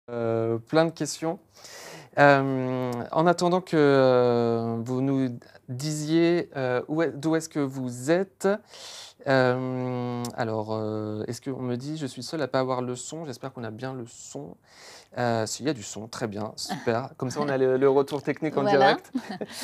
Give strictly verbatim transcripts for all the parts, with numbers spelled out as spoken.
Euh, plein de questions. Euh, en attendant que euh, vous nous disiez euh, où est- d'où est-ce que vous êtes, euh, alors, euh, est-ce qu'on me dit, je suis seul à ne pas avoir le son, j'espère qu'on a bien le son. Euh, S'il y a du son, très bien, super. Comme ça, on a le, le retour technique en Voilà. direct.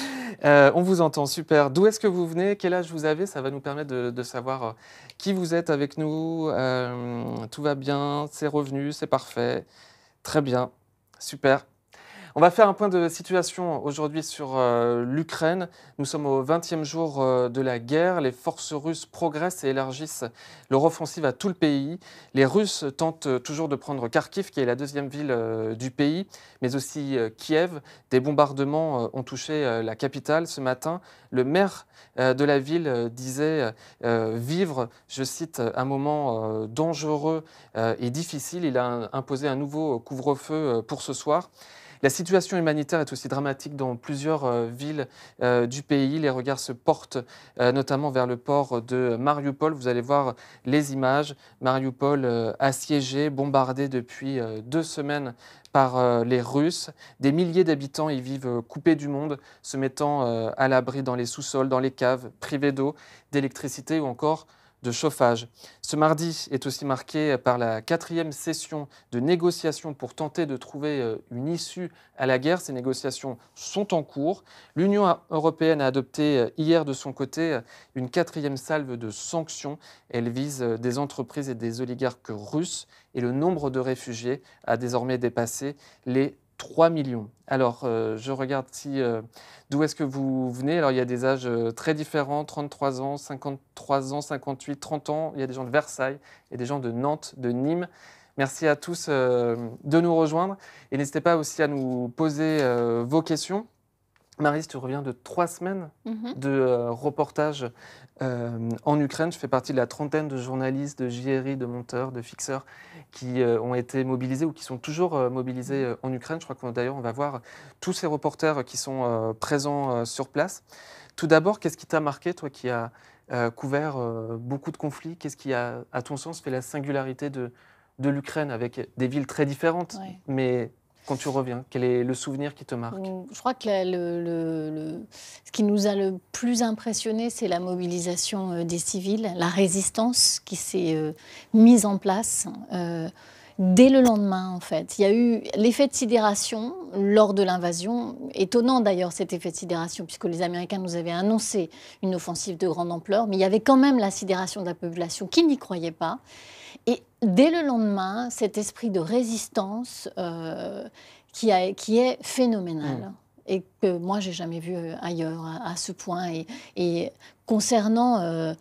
Euh, on vous entend, super. D'où est-ce que vous venez? Quel âge vous avez? Ça va nous permettre de, de savoir euh, qui vous êtes avec nous. Euh, tout va bien, c'est revenu, c'est parfait. Très bien, super. On va faire un point de situation aujourd'hui sur euh, l'Ukraine. Nous sommes au vingtième jour euh, de la guerre. Les forces russes progressent et élargissent leur offensive à tout le pays. Les Russes tentent euh, toujours de prendre Kharkiv, qui est la deuxième ville euh, du pays, mais aussi euh, Kiev. Des bombardements euh, ont touché euh, la capitale ce matin. Le maire euh, de la ville euh, disait euh, vivre, je cite, un moment euh, dangereux euh, et difficile. Il a imposé un nouveau couvre-feu euh, pour ce soir. La situation humanitaire est aussi dramatique dans plusieurs euh, villes euh, du pays. Les regards se portent euh, notamment vers le port de Mariupol. Vous allez voir les images. Mariupol euh, assiégé, bombardé depuis euh, deux semaines par euh, les Russes. Des milliers d'habitants y vivent euh, coupés du monde, se mettant euh, à l'abri dans les sous-sols, dans les caves, privés d'eau, d'électricité ou encore de chauffage. Ce mardi est aussi marqué par la quatrième session de négociations pour tenter de trouver euh, une issue à la guerre. Ces négociations sont en cours. L'Union européenne a adopté euh, hier de son côté euh, une quatrième salve de sanctions. Elle vise euh, des entreprises et des oligarques russes et le nombre de réfugiés a désormais dépassé les trois millions. Alors, euh, je regarde si, euh, d'où est-ce que vous venez. Alors, il y a des âges euh, très différents, trente-trois ans, cinquante-trois ans, cinquante-huit, trente ans. Il y a des gens de Versailles, il y a des gens de Nantes, de Nîmes. Merci à tous euh, de nous rejoindre. Et n'hésitez pas aussi à nous poser euh, vos questions. Maryse, tu reviens de trois semaines Mhm. de euh, reportage euh, en Ukraine. Je fais partie de la trentaine de journalistes, de J R I, de monteurs, de fixeurs qui euh, ont été mobilisés ou qui sont toujours euh, mobilisés euh, en Ukraine. Je crois que d'ailleurs, on va voir tous ces reporters qui sont euh, présents euh, sur place. Tout d'abord, qu'est-ce qui t'a marqué, toi qui as euh, couvert euh, beaucoup de conflits? Qu'est-ce qui a, à ton sens, fait la singularité de, de l'Ukraine avec des villes très différentes? Ouais. Mais quand tu reviens, quel est le souvenir qui te marque? Je crois que la- le, le- le- ce qui nous a le plus impressionné, c'est la mobilisation euh, des civils, la résistance qui s'est euh, mise en place euh, dès le lendemain, en fait. Il y a eu l'effet de sidération lors de l'invasion. Étonnant d'ailleurs cet effet de sidération, puisque les Américains nous avaient annoncé une offensive de grande ampleur, mais il y avait quand même la sidération de la population qui n'y croyait pas. Et dès le lendemain, cet esprit de résistance euh, qui, a, qui est phénoménal. Mm. Et que moi, j'ai jamais vu ailleurs à, à ce point. Et, et concernant euh,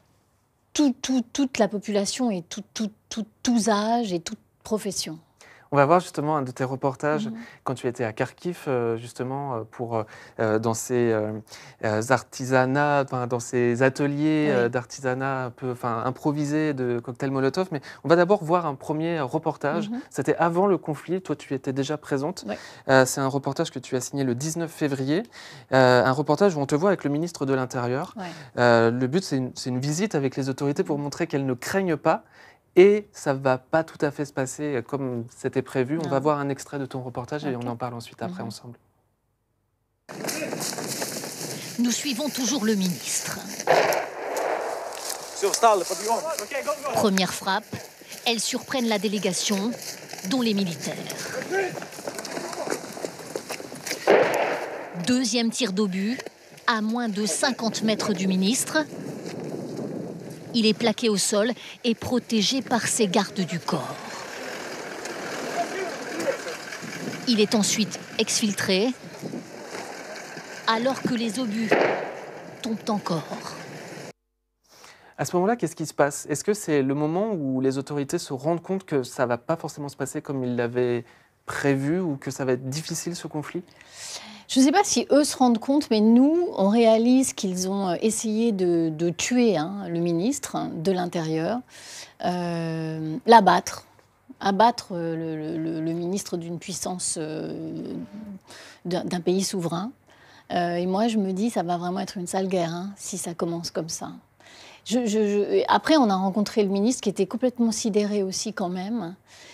tout, tout, toute la population et tout, tout, tout, tous âges et toute profession. On va voir justement un de tes reportages Mhm. quand tu étais à Kharkiv, euh, justement, euh, pour, euh, dans ces euh, euh, artisanats, enfin, dans ces ateliers euh, Oui. d'artisanat un peu enfin, improvisés de cocktails Molotov. Mais on va d'abord voir un premier reportage. Mhm. C'était avant le conflit, toi tu étais déjà présente. Oui. Euh, c'est un reportage que tu as signé le dix-neuf février. Euh, un reportage où on te voit avec le ministre de l'Intérieur. Ouais. Euh, le but, c'est une, c'est une visite avec les autorités pour montrer qu'elles ne craignent pas. Et ça ne va pas tout à fait se passer comme c'était prévu. On Non. va voir un extrait de ton reportage et Ok. on en parle ensuite après Mhm. ensemble. Nous suivons toujours le ministre. Première frappe, elles surprennent la délégation, dont les militaires. Deuxième tir d'obus, à moins de cinquante mètres du ministre. Il est plaqué au sol et protégé par ses gardes du corps. Il est ensuite exfiltré, alors que les obus tombent encore. À ce moment-là, qu'est-ce qui se passe? Est-ce que c'est le moment où les autorités se rendent compte que ça ne va pas forcément se passer comme ils l'avaient prévu ou que ça va être difficile ce conflit? Je ne sais pas si eux se rendent compte, mais nous, on réalise qu'ils ont essayé de, de tuer hein, le ministre de l'Intérieur, euh, l'abattre, abattre le, le, le ministre d'une puissance, euh, d'un pays souverain. Euh, et moi, je me dis, ça va vraiment être une sale guerre hein, si ça commence comme ça. Je, je, je... Après, on a rencontré le ministre qui était complètement sidéré aussi quand même.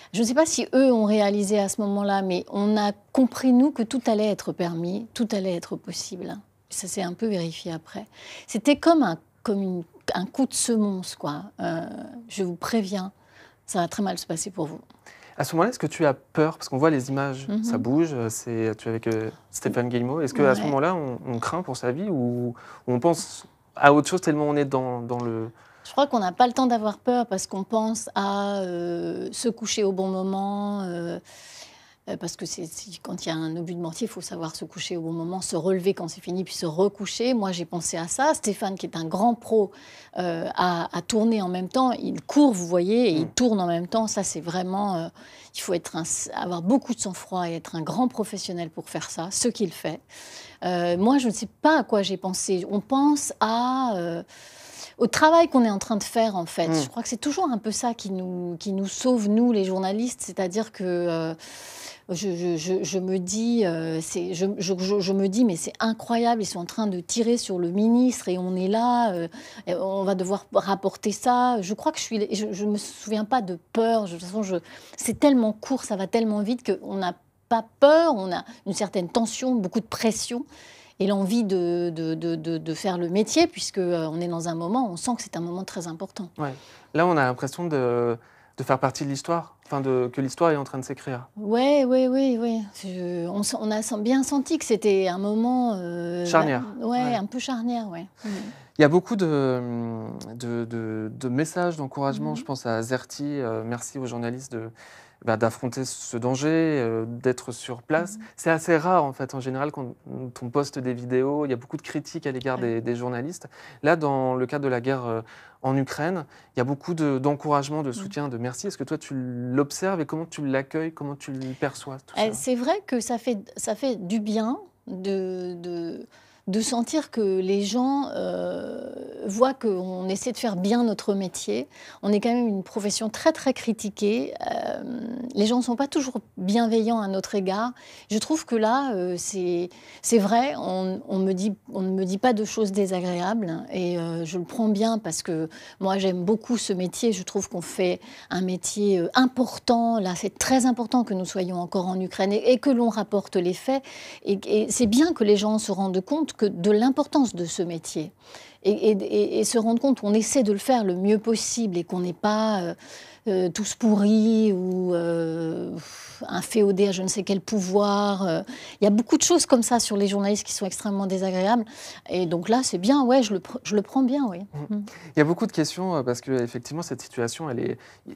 Je ne sais pas si eux ont réalisé à ce moment-là, mais on a compris, nous, que tout allait être permis, tout allait être possible. Ça s'est un peu vérifié après. C'était comme un, comme une, un coup de semonce, quoi. Euh, je vous préviens, ça va très mal se passer pour vous. À ce moment-là, est-ce que tu as peur? Parce qu'on voit les images, mm-hmm. ça bouge, c'est, tu es avec euh, Stéphane Guillemot. Est-ce qu'à ouais. ce moment-là, on, on craint pour sa vie ou, ou on pense à autre chose tellement on est dans, dans le... Je crois qu'on n'a pas le temps d'avoir peur parce qu'on pense à euh, se coucher au bon moment, euh, parce que c'est, c'est, quand il y a un obus de mortier, il faut savoir se coucher au bon moment, se relever quand c'est fini, puis se recoucher. Moi, j'ai pensé à ça. Stéphane, qui est un grand pro, euh, a, a tourné en même temps. Il court, vous voyez, et il tourne en même temps. Ça, c'est vraiment... Euh, il faut être un, avoir beaucoup de sang-froid et être un grand professionnel pour faire ça, ce qu'il fait. Euh, moi, je ne sais pas à quoi j'ai pensé. On pense à... Euh, au travail qu'on est en train de faire, en fait. Mmh. Je crois que c'est toujours un peu ça qui nous, qui nous sauve, nous, les journalistes. C'est-à-dire que euh, je, je, je, je me dis, euh, c'est, je, je, je me dis, mais c'est incroyable, ils sont en train de tirer sur le ministre et on est là, euh, on va devoir rapporter ça. Je crois que je suis... Je ne me souviens pas de peur. De toute façon, je, c'est tellement court, ça va tellement vite qu'on n'a pas peur, on a une certaine tension, beaucoup de pression. Et l'envie de, de, de, de, de faire le métier, puisqu'on euh, est dans un moment, on sent que c'est un moment très important. Ouais. Là, on a l'impression de, de faire partie de l'histoire, enfin de, que l'histoire est en train de s'écrire. Oui, oui, oui. oui. Je, on, on a bien senti que c'était un moment... Euh, charnière. Bah, ouais, ouais, un peu charnière, oui. Mmh. Il y a beaucoup de, de, de, de messages d'encouragement. Mmh. Je pense à Zerti, euh, merci aux journalistes de... Bah, d'affronter ce danger, euh, d'être sur place. Mmh. C'est assez rare, en fait, en général, quand on poste des vidéos. Il y a beaucoup de critiques à l'égard ouais. des, des journalistes. Là, dans le cadre de la guerre euh, en Ukraine, il y a beaucoup de, d'encouragement, de soutien, mmh. de merci. Est-ce que toi, tu l'observes et comment tu l'accueilles, comment tu le perçois, tout ça ? C'est vrai que ça fait, ça fait du bien de... de... de sentir que les gens euh, voient qu'on essaie de faire bien notre métier. On est quand même une profession très, très critiquée. Euh, les gens ne sont pas toujours bienveillants à notre égard. Je trouve que là, euh, c'est, c'est vrai, on, on, me dit, on ne me dit pas de choses désagréables et euh, je le prends bien parce que moi, j'aime beaucoup ce métier. Je trouve qu'on fait un métier important. Là, c'est très important que nous soyons encore en Ukraine et, et que l'on rapporte les faits. Et, et c'est bien que les gens se rendent compte que de l'importance de ce métier et, et, et se rendre compte qu'on essaie de le faire le mieux possible et qu'on n'est pas euh, euh, tous pourris ou euh, inféodés à je ne sais quel pouvoir. Euh. Il y a beaucoup de choses comme ça sur les journalistes qui sont extrêmement désagréables et donc là c'est bien, ouais, je le, je le prends bien, oui. Mmh. Mmh. Il y a beaucoup de questions parce qu'effectivement cette situation elle est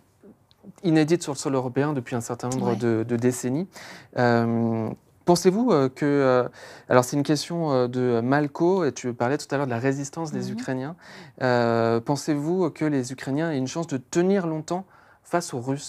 inédite sur le sol européen depuis un certain nombre ouais. de, de décennies. Euh, Pensez-vous que... Euh, alors, c'est une question euh, de Malco, et tu parlais tout à l'heure de la résistance des mmh. Ukrainiens. Euh, pensez-vous que les Ukrainiens aient une chance de tenir longtemps face aux Russes ?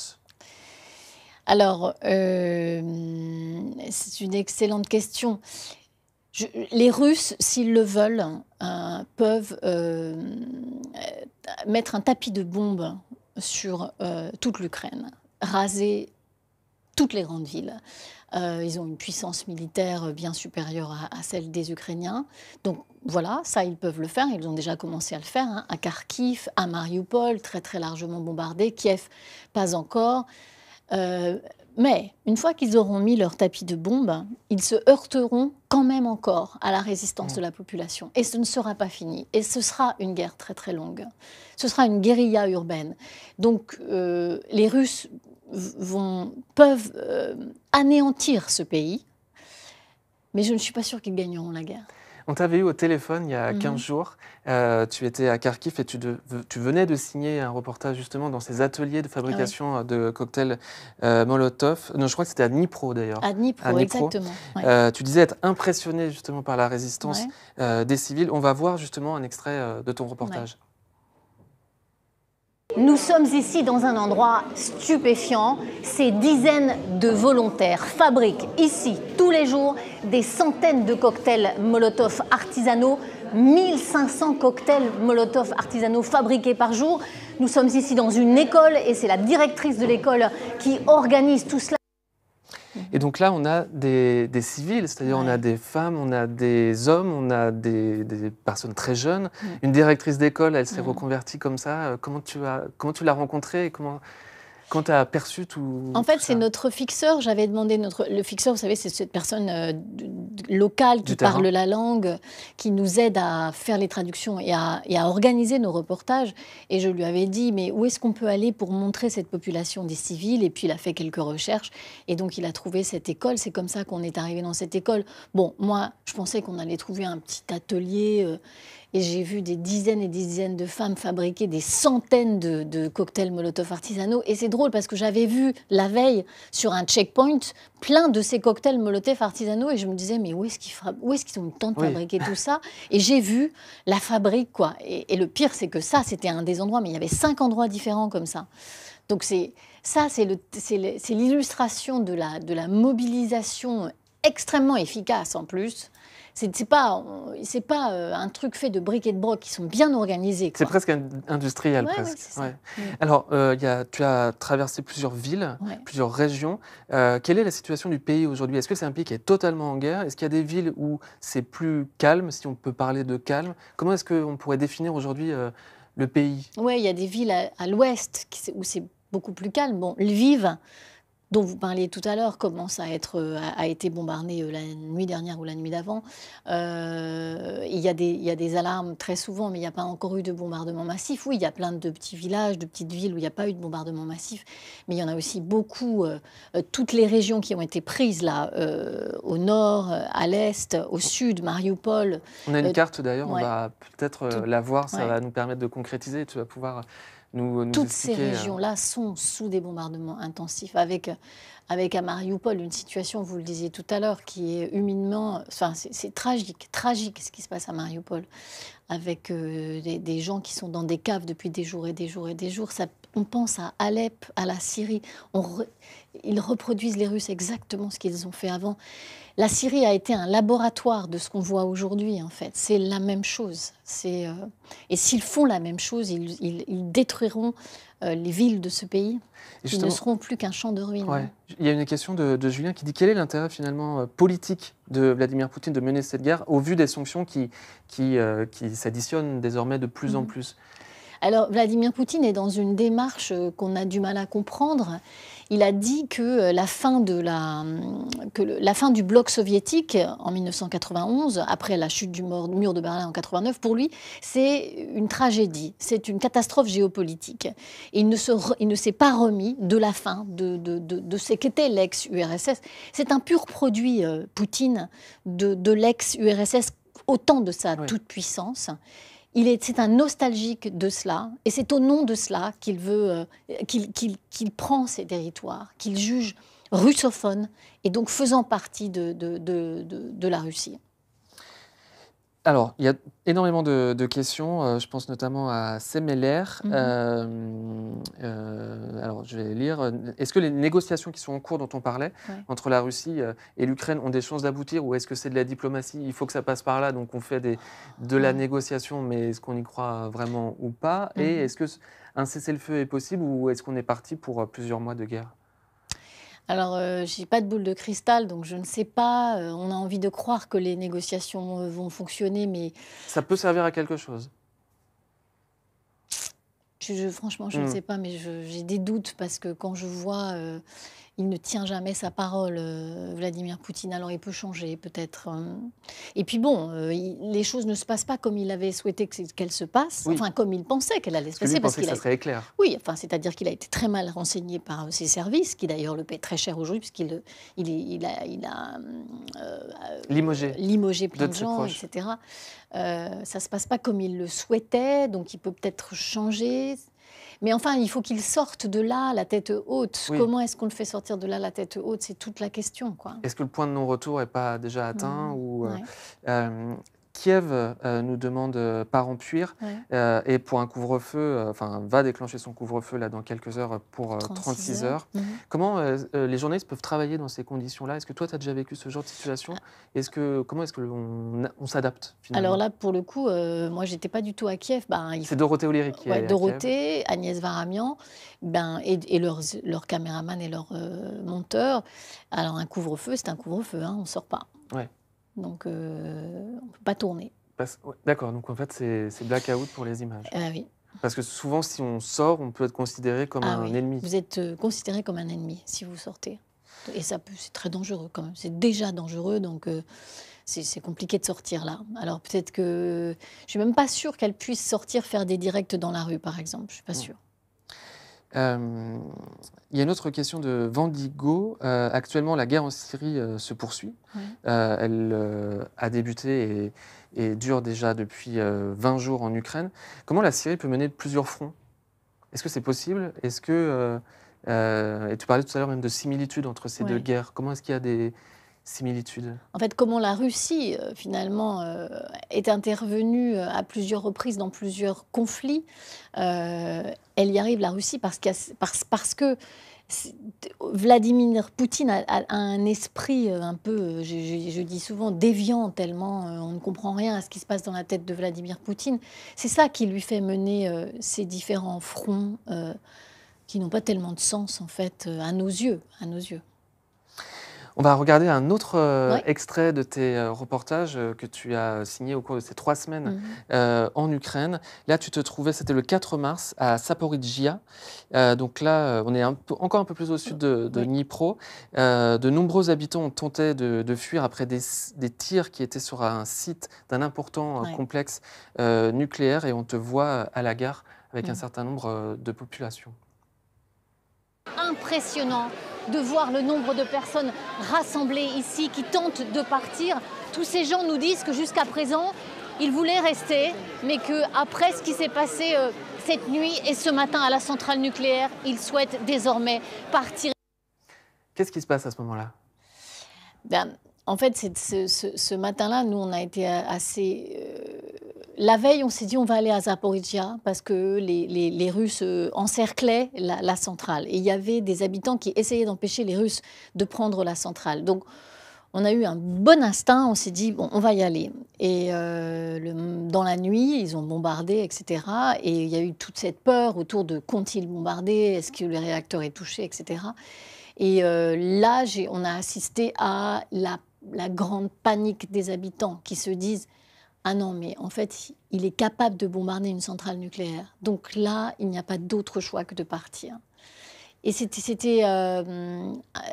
Alors, euh, c'est une excellente question. Je, les Russes, s'ils le veulent, euh, peuvent euh, mettre un tapis de bombes sur euh, toute l'Ukraine, raser toutes les grandes villes. Euh, ils ont une puissance militaire bien supérieure à, à celle des Ukrainiens. Donc voilà, ça, ils peuvent le faire. Ils ont déjà commencé à le faire. Hein. À Kharkiv, à Mariupol, très très largement bombardé. Kiev, pas encore. Euh, mais une fois qu'ils auront mis leur tapis de bombes, ils se heurteront quand même encore à la résistance mmh. de la population. Et ce ne sera pas fini. Et ce sera une guerre très très longue. Ce sera une guérilla urbaine. Donc euh, les Russes... Vont, peuvent euh, anéantir ce pays, mais je ne suis pas sûre qu'ils gagneront la guerre. On t'avait eu au téléphone il y a mmh. quinze jours, euh, tu étais à Kharkiv et tu, de, tu venais de signer un reportage justement dans ces ateliers de fabrication ah oui. de cocktails euh, Molotov. Non, je crois que c'était à Dnipro d'ailleurs. À Dnipro, à Dnipro. Exactement. Ouais. Euh, tu disais être impressionné justement par la résistance ouais. euh, des civils. On va voir justement un extrait euh, de ton reportage. Ouais. Nous sommes ici dans un endroit stupéfiant. Ces dizaines de volontaires fabriquent ici tous les jours des centaines de cocktails Molotov artisanaux, mille cinq cents cocktails Molotov artisanaux fabriqués par jour. Nous sommes ici dans une école et c'est la directrice de l'école qui organise tout cela. Et donc là, on a des, des civils, c'est-à-dire ouais. on a des femmes, on a des hommes, on a des, des personnes très jeunes. Mmh. Une directrice d'école, elle s'est mmh. reconvertie comme ça. Comment tu, as, comment tu l'as rencontrée et comment... Quand tu as perçu tout En fait, tout c'est ça notre fixeur. J'avais demandé notre le fixeur. Vous savez, c'est cette personne euh, d- d- locale qui Du terrain. parle la langue, qui nous aide à faire les traductions et à, et à organiser nos reportages. Et je lui avais dit, mais où est-ce qu'on peut aller pour montrer cette population des civils? Et puis il a fait quelques recherches et donc il a trouvé cette école. C'est comme ça qu'on est arrivé dans cette école. Bon, moi, je pensais qu'on allait trouver un petit atelier. euh, Et j'ai vu des dizaines et des dizaines de femmes fabriquer des centaines de, de cocktails Molotov artisanaux. Et c'est drôle parce que j'avais vu la veille sur un checkpoint plein de ces cocktails Molotov artisanaux. Et je me disais, mais où est-ce qu'ils fra- où est-ce qu'ils ont le temps de Oui. fabriquer tout ça? Et j'ai vu la fabrique, quoi. Et, et le pire, c'est que ça, c'était un des endroits, mais il y avait cinq endroits différents comme ça. Donc c'est ça, c'est le- c'est le- c'est l'illustration de la, de la mobilisation extrêmement efficace en plus. C'est c'est pas, c'est pas euh, un truc fait de briques et de broc qui sont bien organisés, C'est quoi. presque in- industriel, Ouais, ouais, presque. c'est ça. Ouais. Mm. Alors, euh, il y a, tu as traversé plusieurs villes, Ouais. plusieurs régions. Euh, quelle est la situation du pays aujourd'hui? Est-ce que c'est un pays qui est totalement en guerre? Est-ce qu'il y a des villes où c'est plus calme, si on peut parler de calme? Comment est-ce qu'on pourrait définir aujourd'hui euh, le pays? Ouais, il y a des villes à, à l'ouest qui- où c'est beaucoup plus calme. Bon, Lviv, dont vous parliez tout à l'heure, commence à être euh, a, a été bombardé euh, la nuit dernière ou la nuit d'avant. Euh, il y a des il y a des alarmes très souvent, mais il n'y a pas encore eu de bombardement massif. Oui, il y a plein de petits villages, de petites villes où il n'y a pas eu de bombardement massif, mais il y en a aussi beaucoup. Euh, euh, toutes les régions qui ont été prises là, euh, au nord, euh, à l'est, au sud, Mariupol. On a une euh, carte d'ailleurs, on ouais, va peut-être euh, tout- la voir, ça ouais. va nous permettre de concrétiser. Tu vas pouvoir nous, nous Toutes ces expliquer. euh, régions-là sont sous des bombardements intensifs, avec, avec à Mariupol une situation, vous le disiez tout à l'heure, qui est humainement, enfin c'est c'est tragique, tragique ce qui se passe à Mariupol, avec euh, des, des gens qui sont dans des caves depuis des jours et des jours et des jours. Ça, on pense à Alep, à la Syrie. On re- ils reproduisent, les Russes, exactement ce qu'ils ont fait avant. La Syrie a été un laboratoire de ce qu'on voit aujourd'hui, en fait. C'est la même chose. C'est, euh, Et s'ils font la même chose, ils, ils- ils détruiront euh, les villes de ce pays, et qui ne justement, seront plus qu'un champ de ruines. ouais. Il y a une question de, de Julien qui dit quel est l'intérêt finalement euh, politique de Vladimir Poutine de mener cette guerre au vu des sanctions qui, qui, euh, qui s'additionnent désormais de plus en Mhm. plus? Alors, Vladimir Poutine est dans une démarche euh, qu'on a du mal à comprendre. Il a dit que euh, la fin, de la, que le- la fin du bloc soviétique en mille neuf cent quatre-vingt-onze, après la chute du mur mur de Berlin en quatre-vingt-neuf, pour lui, c'est une tragédie, c'est une catastrophe géopolitique. Et il ne se re- il ne s'est pas remis de la fin de, de, de, de ce qu'était l'ex-U R S S. C'est un pur produit, euh, Poutine, de, de l'ex-U R S S, au temps de sa Oui. toute-puissance. Il est, c'est un nostalgique de cela, et c'est au nom de cela qu'il veut, euh, qu'il, qu'il- qu'il prend ces territoires, qu'il juge russophones, et donc faisant partie de, de, de, de- de la Russie. Alors, il y a énormément de, de questions. euh, je pense notamment à Semeler. Mhm. Euh, euh, alors, je vais lire. Est-ce que les négociations qui sont en cours, dont on parlait, Ouais. entre la Russie euh, et l'Ukraine, ont des chances d'aboutir, ou est-ce que c'est de la diplomatie? Il faut que ça passe par là, donc on fait des, de la Ouais. négociation, mais est-ce qu'on y croit vraiment ou pas? Et Mhm. est-ce que un cessez-le-feu est possible, ou est-ce qu'on est parti pour euh, plusieurs mois de guerre? Alors, euh, je n'ai pas de boule de cristal, donc je ne sais pas. Euh, on a envie de croire que les négociations euh, vont fonctionner, mais Ça peut servir à quelque chose. je, je- franchement, je ne Hmm. sais pas. Mais je- j'ai des doutes parce que quand je vois, euh, il ne tient jamais sa parole, euh, Vladimir Poutine. Alors, il peut changer, peut-être. euh. Et puis bon, euh, il- les choses ne se passent pas comme il avait souhaité que c'est- qu'elles se passent, Oui. enfin comme il pensait qu'elles allaient se Parce que lui passer, parce pensait que qu'il ça a serait éclair. Oui, enfin, c'est-à-dire qu'il a été très mal renseigné par euh, ses services, qui d'ailleurs le paient très cher aujourd'hui, puisqu'il euh, il, est- il a, il a euh, Limogé. limogé plein de de ses gens, proches. et cetera. Euh, ça ne se passe pas comme il le souhaitait, donc il peut peut-être changer. Mais enfin, il faut qu'il sorte de là, la tête haute. Oui. Comment est-ce qu'on le fait sortir de là, la tête haute? C'est toute la question, quoi. Est-ce que le point de non-retour n'est pas déjà atteint, Mhm. ou, euh, Ouais, euh, Kiev euh, nous demande euh, pas remplir ouais. euh, et pour un couvre-feu, euh, enfin va déclencher son couvre-feu là dans quelques heures pour euh, trente-six heures. Mhm. Comment euh, euh, les journalistes peuvent travailler dans ces conditions-là? Est-ce que toi tu as déjà vécu ce genre de situation? Est-ce que comment est-ce que l'on on s'adapte finalement? Alors là, pour le coup, euh, moi, j'étais pas du tout à Kiev. Ben, il C'est Dorothée Oléry qui Ouais, est à Kiev. Dorothée, Agnès Varamian, ben, et, et leurs, leurs caméramans et leurs euh, monteurs. Alors un couvre-feu, c'est un couvre-feu, hein, on ne sort pas. Ouais. Donc euh, on ne peut pas tourner. Parce- ouais, D'accord, donc en fait c'est c'est blackout pour les images. Ah oui. Parce que souvent, si on sort, on peut être considéré comme Ah un oui, ennemi. vous êtes euh, considéré comme un ennemi si vous sortez. Et ça peut, c'est très dangereux quand même. C'est déjà dangereux, donc euh, c'est c'est compliqué de sortir là. Alors peut-être que je suis même pas sûre qu'elle puisse sortir faire des directs dans la rue, par exemple. Je suis pas sûre. Euh, il y a une autre question de Vendigo. Euh, actuellement, la guerre en Syrie euh, se poursuit. Ouais. Euh, elle euh, a débuté et, et dure déjà depuis euh, vingt jours en Ukraine. Comment la Syrie peut mener plusieurs fronts? Est-ce que c'est possible? Est-ce que euh, euh, et tu parlais tout à l'heure même de similitudes entre ces Ouais. deux guerres. Comment est-ce qu'il y a des similitudes? En fait, comment la Russie, euh, finalement, euh, est intervenue euh, à plusieurs reprises dans plusieurs conflits. Euh, elle y arrive, la Russie, parce, qu'il y a- parce, parce que c'est- Vladimir Poutine a, a- a un esprit euh, un peu, euh, je, je- je dis souvent, déviant, tellement euh, on ne comprend rien à ce qui se passe dans la tête de Vladimir Poutine. C'est ça qui lui fait mener euh, ces différents fronts euh, qui n'ont pas tellement de sens, en fait, euh, à nos yeux, à nos yeux. On va regarder un autre euh, Ouais. extrait de tes euh, reportages euh, que tu as signé au cours de ces trois semaines Mhm. euh, en Ukraine. Là, tu te trouvais, c'était le quatre mars, à Zaporizhzhia. Euh, donc là, euh, on est un peu, encore un peu plus au sud de, de Oui. Dnipro. Euh, de nombreux habitants ont tenté de, de fuir après des, des tirs qui étaient sur un site d'un important euh, Ouais. complexe euh, nucléaire, et on te voit à la gare avec un Mhm. certain nombre euh, de populations. Impressionnant de voir le nombre de personnes rassemblées ici qui tentent de partir. Tous ces gens nous disent que jusqu'à présent, ils voulaient rester, mais qu'après ce qui s'est passé euh, cette nuit et ce matin à la centrale nucléaire, ils souhaitent désormais partir. Qu'est-ce qui se passe à ce moment-là? Ben, en fait, c'est ce, ce- ce matin-là, nous, on a été assez... euh, La veille, on s'est dit on va aller à Zaporizhzhia parce que les, les- les Russes euh, encerclaient la, la centrale. Et il y avait des habitants qui essayaient d'empêcher les Russes de prendre la centrale. Donc, on a eu un bon instinct, on s'est dit bon, on va y aller. Et euh, le- dans la nuit, ils ont bombardé, et cetera. Et il y a eu toute cette peur autour de qu'ont-ils bombardé, est-ce que le réacteur est touché, et cetera. Et euh, là, j'ai- on a assisté à la, la grande panique des habitants qui se disent ah non, mais en fait, il est capable de bombarder une centrale nucléaire. Donc là, il n'y a pas d'autre choix que de partir. Et c'était c'était, euh, euh,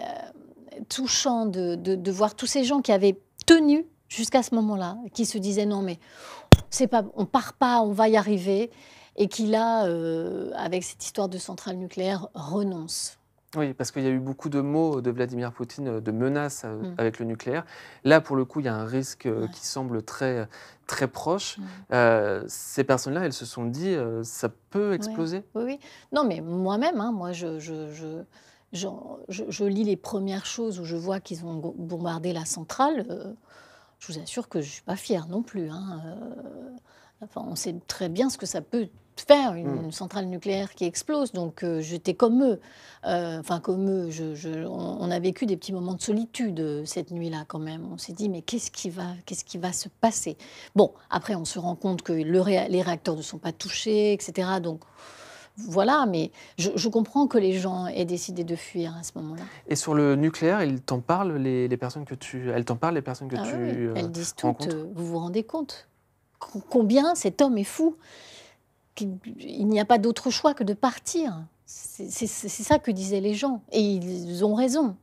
touchant de, de- de voir tous ces gens qui avaient tenu jusqu'à ce moment-là, qui se disaient non, mais c'est pas, on part pas, on va y arriver, et qui là, euh, avec cette histoire de centrale nucléaire, renoncent. Oui, parce qu'il y a eu beaucoup de mots de Vladimir Poutine, euh, de menaces euh, Mm. avec le nucléaire. Là, pour le coup, il y a un risque euh, Ouais. qui semble très, très proche. Mm. Euh, ces personnes-là, elles se sont dit, euh, ça peut exploser. Oui, oui. Non, mais moi-même, hein, moi, je, je, je, j'en- je- je lis les premières choses où je vois qu'ils ont go- bombardé la centrale. euh, je vous assure que je ne suis pas fière non plus. Hein, euh, enfin, on sait très bien ce que ça peut faire, une, Mm. centrale nucléaire qui explose. Donc, euh, j'étais comme eux. Euh, Enfin, comme eux, je, je- on, on a vécu des petits moments de solitude euh, cette nuit-là, quand même. On s'est dit, mais qu'est-ce qui va, qu'est-ce qui va se passer? Bon, après, on se rend compte que le ré- les réacteurs ne sont pas touchés, et cetera. Donc, voilà, mais je, je comprends que les gens aient décidé de fuir à ce moment-là. Et sur le nucléaire, ils t'en parlent, les, les personnes que tu, elles t'en parlent, les personnes que Ah tu oui, oui. euh, Elles disent toutes, rencontres. euh, vous vous rendez compte co- combien cet homme est fou, qu'il il n'y a pas d'autre choix que de partir. C'est c'est- c'est ça que disaient les gens, et ils ont raison.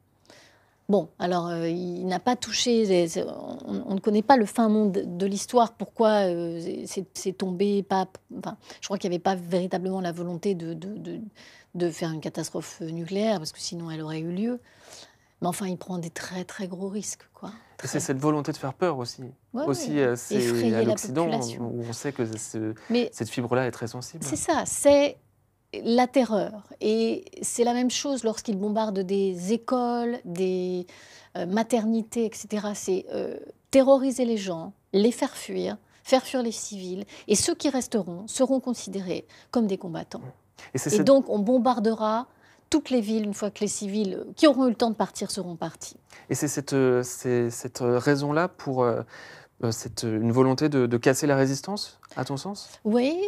Bon, alors euh, il n'a pas touché, c'est- c'est- on, on ne connaît pas le fin monde de, de l'histoire, pourquoi euh, c'est c'est tombé, pas, enfin, je crois qu'il n'y avait pas véritablement la volonté de, de, de- de faire une catastrophe nucléaire, parce que sinon elle aurait eu lieu. Mais enfin, il prend des très très gros risques, quoi. Et c'est Très. cette volonté de faire peur aussi. Ouais, aussi, ouais. euh, c'est Effrayer à la l'Occident population. où on sait que ce- Mais cette fibre-là est très sensible. c'est ça, c'est la terreur. Et c'est la même chose lorsqu'ils bombardent des écoles, des euh, maternités, et cetera. C'est euh, terroriser les gens, les faire fuir, faire fuir les civils. Et ceux qui resteront seront considérés comme des combattants. Et c'est Et cette- donc, on bombardera toutes les villes une fois que les civils qui auront eu le temps de partir seront partis. Et c'est cette, euh, c'est cette raison-là pour euh, euh, cette, une volonté de, de casser la résistance, à ton sens? Oui,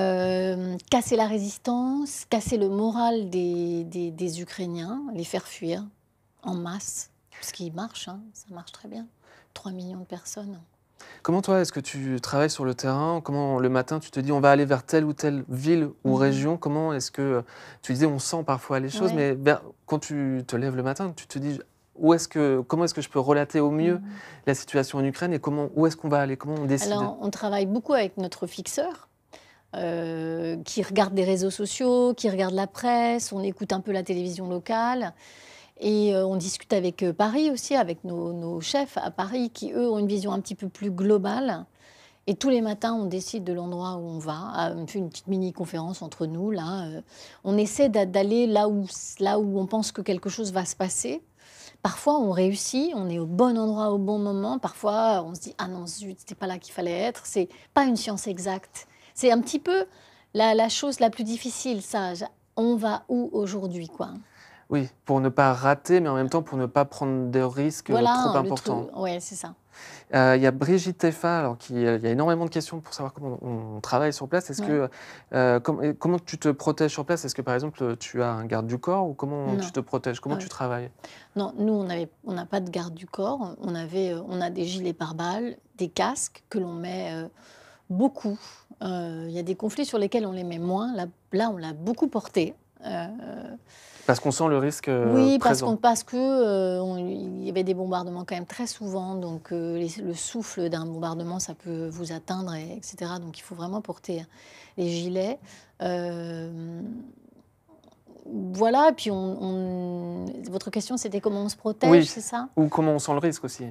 euh, casser la résistance, casser le moral des, des- des Ukrainiens, les faire fuir en masse, ce qui marche, hein, ça marche très bien. trois millions de personnes. Comment toi, est-ce que tu travailles sur le terrain? Comment le matin, tu te dis on va aller vers telle ou telle ville ou Mmh. région? Comment est-ce que tu disais on sent parfois les choses, Ouais. mais vers- quand tu te lèves le matin, tu te dis où est-ce que, comment est-ce que je peux relater au mieux Mmh. la situation en Ukraine et comment, où est-ce qu'on va aller? Comment on décide? Alors, on travaille beaucoup avec notre fixeur, euh, qui regarde des réseaux sociaux, qui regarde la presse, on écoute un peu la télévision locale. Et euh, on discute avec euh, Paris aussi, avec nos, nos chefs à Paris, qui eux ont une vision un petit peu plus globale. Et tous les matins, on décide de l'endroit où on va. On fait une petite mini-conférence entre nous, là. Euh, on essaie d'a- d'aller là où, là où on pense que quelque chose va se passer. Parfois, on réussit, on est au bon endroit au bon moment. Parfois, on se dit « Ah non, zut, c'était pas là qu'il fallait être ». C'est pas une science exacte. C'est un petit peu la, la chose la plus difficile, ça. On va où aujourd'hui, quoi. Oui, pour ne pas rater, mais en même temps pour ne pas prendre des risques euh, Voilà, trop le importants. truc. Ouais, c'est ça. Euh, Il y a Brigitte Teffa, alors qui, euh, il y a énormément de questions pour savoir comment on travaille sur place. Est-ce Ouais. que, euh, com- et comment tu te protèges sur place? Est-ce que par exemple tu as un garde du corps ou comment Non. tu te protèges? Comment Ouais. tu travailles? Non, nous, on avait, on n'a pas de garde du corps. On, avait, euh, on a des gilets pare-balles, des casques que l'on met euh, beaucoup. Euh, Il y a des conflits sur lesquels on les met moins. Là, là on l'a beaucoup porté. Euh, Parce qu'on sent le risque euh, oui, parce, présent. qu'on, parce que euh, on- il y avait des bombardements quand même très souvent. Donc, euh, les- le souffle d'un bombardement, ça peut vous atteindre, et, etc. Donc, il faut vraiment porter les gilets. Euh, Voilà, et puis on, on- votre question c'était comment on se protège, Oui. c'est ça? Ou comment on sent le risque aussi.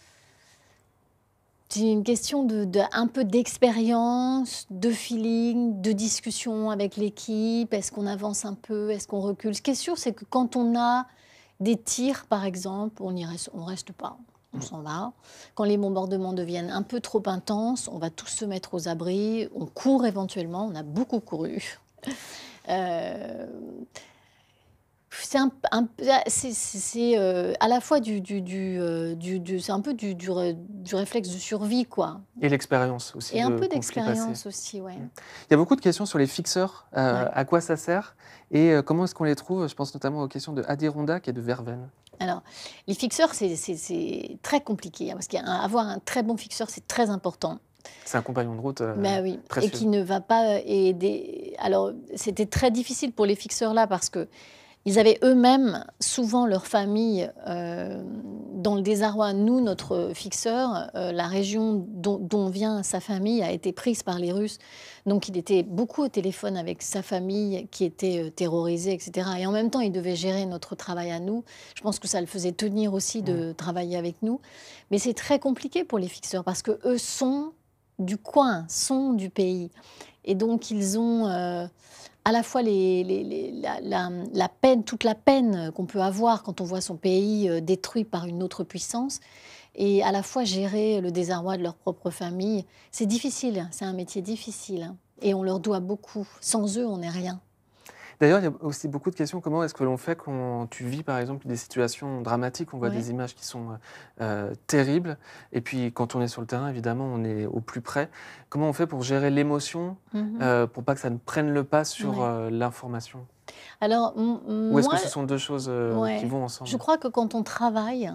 C'est une question de, de- un peu d'expérience, de feeling, de discussion avec l'équipe. Est-ce qu'on avance un peu? Est-ce qu'on recule? Ce qui est sûr, c'est que quand on a des tirs, par exemple, on y reste, on reste pas, on s'en va. Quand les bombardements deviennent un peu trop intenses, on va tous se mettre aux abris, on court éventuellement, on a beaucoup couru. Euh, C'est un, un- c'est- c'est- c'est, euh, à la fois du, du, du, euh, du- du- c'est un peu du, du, ré- du réflexe de survie, quoi. Et l'expérience aussi Et un de peu conflits passés. d'expérience aussi, ouais. Il y a beaucoup de questions sur les fixeurs, euh, Ouais. à quoi ça sert et euh, comment est-ce qu'on les trouve. Je pense notamment aux questions de Adirondack et de Verveine. Alors, les fixeurs, c'est c'est- c'est très compliqué, hein, parce qu'avoir un très bon fixeur, c'est très important. C'est un compagnon de route euh, Bah oui, et précieux. qui ne va pas aider. Alors, c'était très difficile pour les fixeurs-là, parce que ils avaient eux-mêmes, souvent leur famille, euh, dans le désarroi. Nous, notre fixeur, euh, la région dont, dont vient sa famille a été prise par les Russes. Donc, il était beaucoup au téléphone avec sa famille qui était euh, terrorisée, et cetera. Et en même temps, il devait gérer notre travail à nous. Je pense que ça le faisait tenir aussi de Mmh. travailler avec nous. Mais c'est très compliqué pour les fixeurs parce qu'eux sont du coin, sont du pays. Et donc, ils ont... euh, à la fois les, les- les- la, la- la peine, toute la peine qu'on peut avoir quand on voit son pays euh, détruit par une autre puissance, et à la fois gérer le désarroi de leur propre famille. C'est difficile, c'est un métier difficile, hein, et on leur doit beaucoup. Sans eux, on n'est rien. D'ailleurs, il y a aussi beaucoup de questions. Comment est-ce que l'on fait quand tu vis, par exemple, des situations dramatiques? On voit Ouais. des images qui sont euh, terribles. Et puis, quand on est sur le terrain, évidemment, on est au plus près. Comment on fait pour gérer l'émotion, Mhm. euh, pour pas que ça ne prenne le pas sur Ouais. euh, l'information? Alors, m- Ou est-ce moi, que ce sont deux choses euh, ouais, qui vont ensemble? je crois que quand on travaille,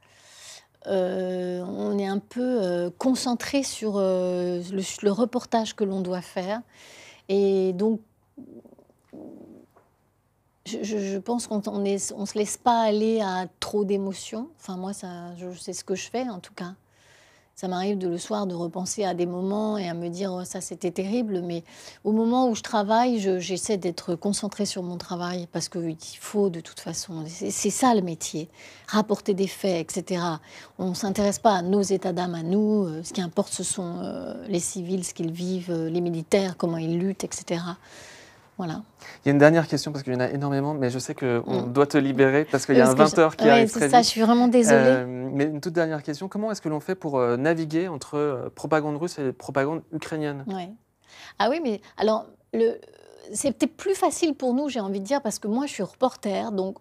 euh, on est un peu euh, concentré sur euh, le, le reportage que l'on doit faire. Et donc, je, je- je pense qu'on on est- on se laisse pas aller à trop d'émotions. Enfin, moi, ça, je, c'est ce que je fais, en tout cas. Ça m'arrive de, le soir de repenser à des moments et à me dire oh, ça c'était terrible, mais au moment où je travaille, je- j'essaie d'être concentrée sur mon travail parce qu'il faut de toute façon, c'est c'est ça le métier, rapporter des faits, et cetera. On ne s'intéresse pas à nos états d'âme, à nous, euh, ce qui importe ce sont euh, les civils, ce qu'ils vivent, euh, les militaires, comment ils luttent, et cetera. Voilà. Il y a une dernière question parce qu'il y en a énormément, mais je sais qu'on Mm. doit te libérer parce qu'il y a Parce un que je- vingt heures qui ouais, arrive c'est très ça, vite. je suis vraiment désolée. Euh, mais une toute dernière question, comment est-ce que l'on fait pour euh, naviguer entre euh, propagande russe et propagande ukrainienne? Ouais. Ah oui, mais alors, le... c'est peut-être plus facile pour nous, j'ai envie de dire, parce que moi, je suis reporter, donc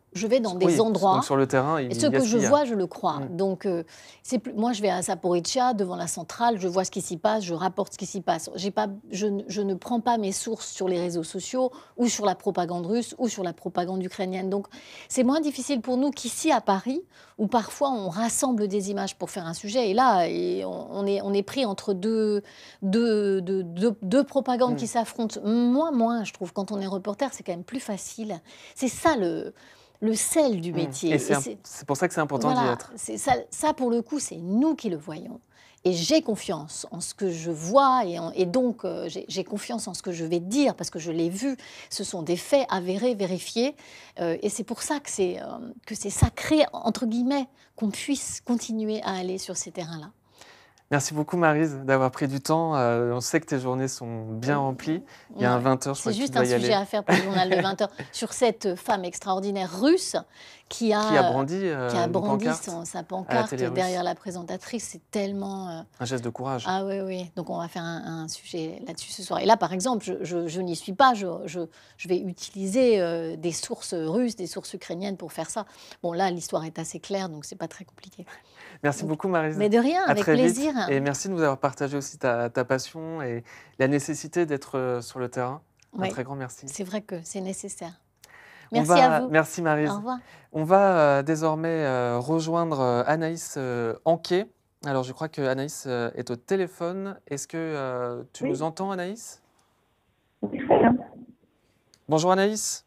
je vais dans des oui, endroits. Donc sur le terrain, il et ce y a que ce je qu'il y a. vois, je le crois. Mm. Donc, euh, c'est plus, moi, je vais à Zaporizhzhia, devant la centrale, je vois ce qui s'y passe, je rapporte ce qui s'y passe. J'ai pas, je, ne- je ne prends pas mes sources sur les réseaux sociaux ou sur la propagande russe ou sur la propagande ukrainienne. Donc, c'est moins difficile pour nous qu'ici à Paris, où parfois on rassemble des images pour faire un sujet. Et là, et on, on est, on est pris entre deux, deux, deux, deux- deux propagandes Mm. qui s'affrontent. Moi, moins, je trouve, quand on est reporter, c'est quand même plus facile. C'est ça le le sel du Mm. métier. Et c'est Et imp- c'est- c'est pour ça que c'est important d'y voilà, être. c'est ça, ça, pour le coup, c'est nous qui le voyons. Et j'ai confiance en ce que je vois et, en- et donc euh, j'ai j'ai confiance en ce que je vais dire parce que je l'ai vu. Ce sont des faits avérés, vérifiés. Euh, et c'est pour ça que c'est euh, que c'est sacré, entre guillemets, qu'on puisse continuer à aller sur ces terrains-là. Merci beaucoup, Maryse, d'avoir pris du temps. Euh, on sait que tes journées sont bien remplies. Il y a un Ouais. vingt heures, je crois C'est que tu juste dois un y sujet aller. à faire pour le journal de vingt heures sur cette femme extraordinaire russe qui a, Qui a brandi qui euh, a une brandi pancarte son- sa à la pancarte télé russe. derrière la présentatrice. C'est tellement... euh, Un geste de courage. Ah oui, oui. Donc on va faire un, un sujet là-dessus ce soir. Et là, par exemple, je, je- je n'y suis pas. Je, je- je vais utiliser euh, des sources russes, des sources ukrainiennes pour faire ça. Bon, là, l'histoire est assez claire, donc c'est pas très compliqué. Merci Donc, beaucoup, Maryse. mais de rien, À avec très vite. plaisir. Et merci de nous avoir partagé aussi ta, ta passion et la nécessité d'être euh, sur le terrain. Un Oui, très grand merci. c'est vrai que c'est nécessaire. On Merci à va, vous. merci, Au Maryse. revoir. On va euh, désormais euh, rejoindre euh, Anaïs euh, Anquet. Alors, je crois que Anaïs euh, est au téléphone. Est-ce que euh, tu Oui, nous entends, Anaïs? oui, très bien. Bonjour, Anaïs.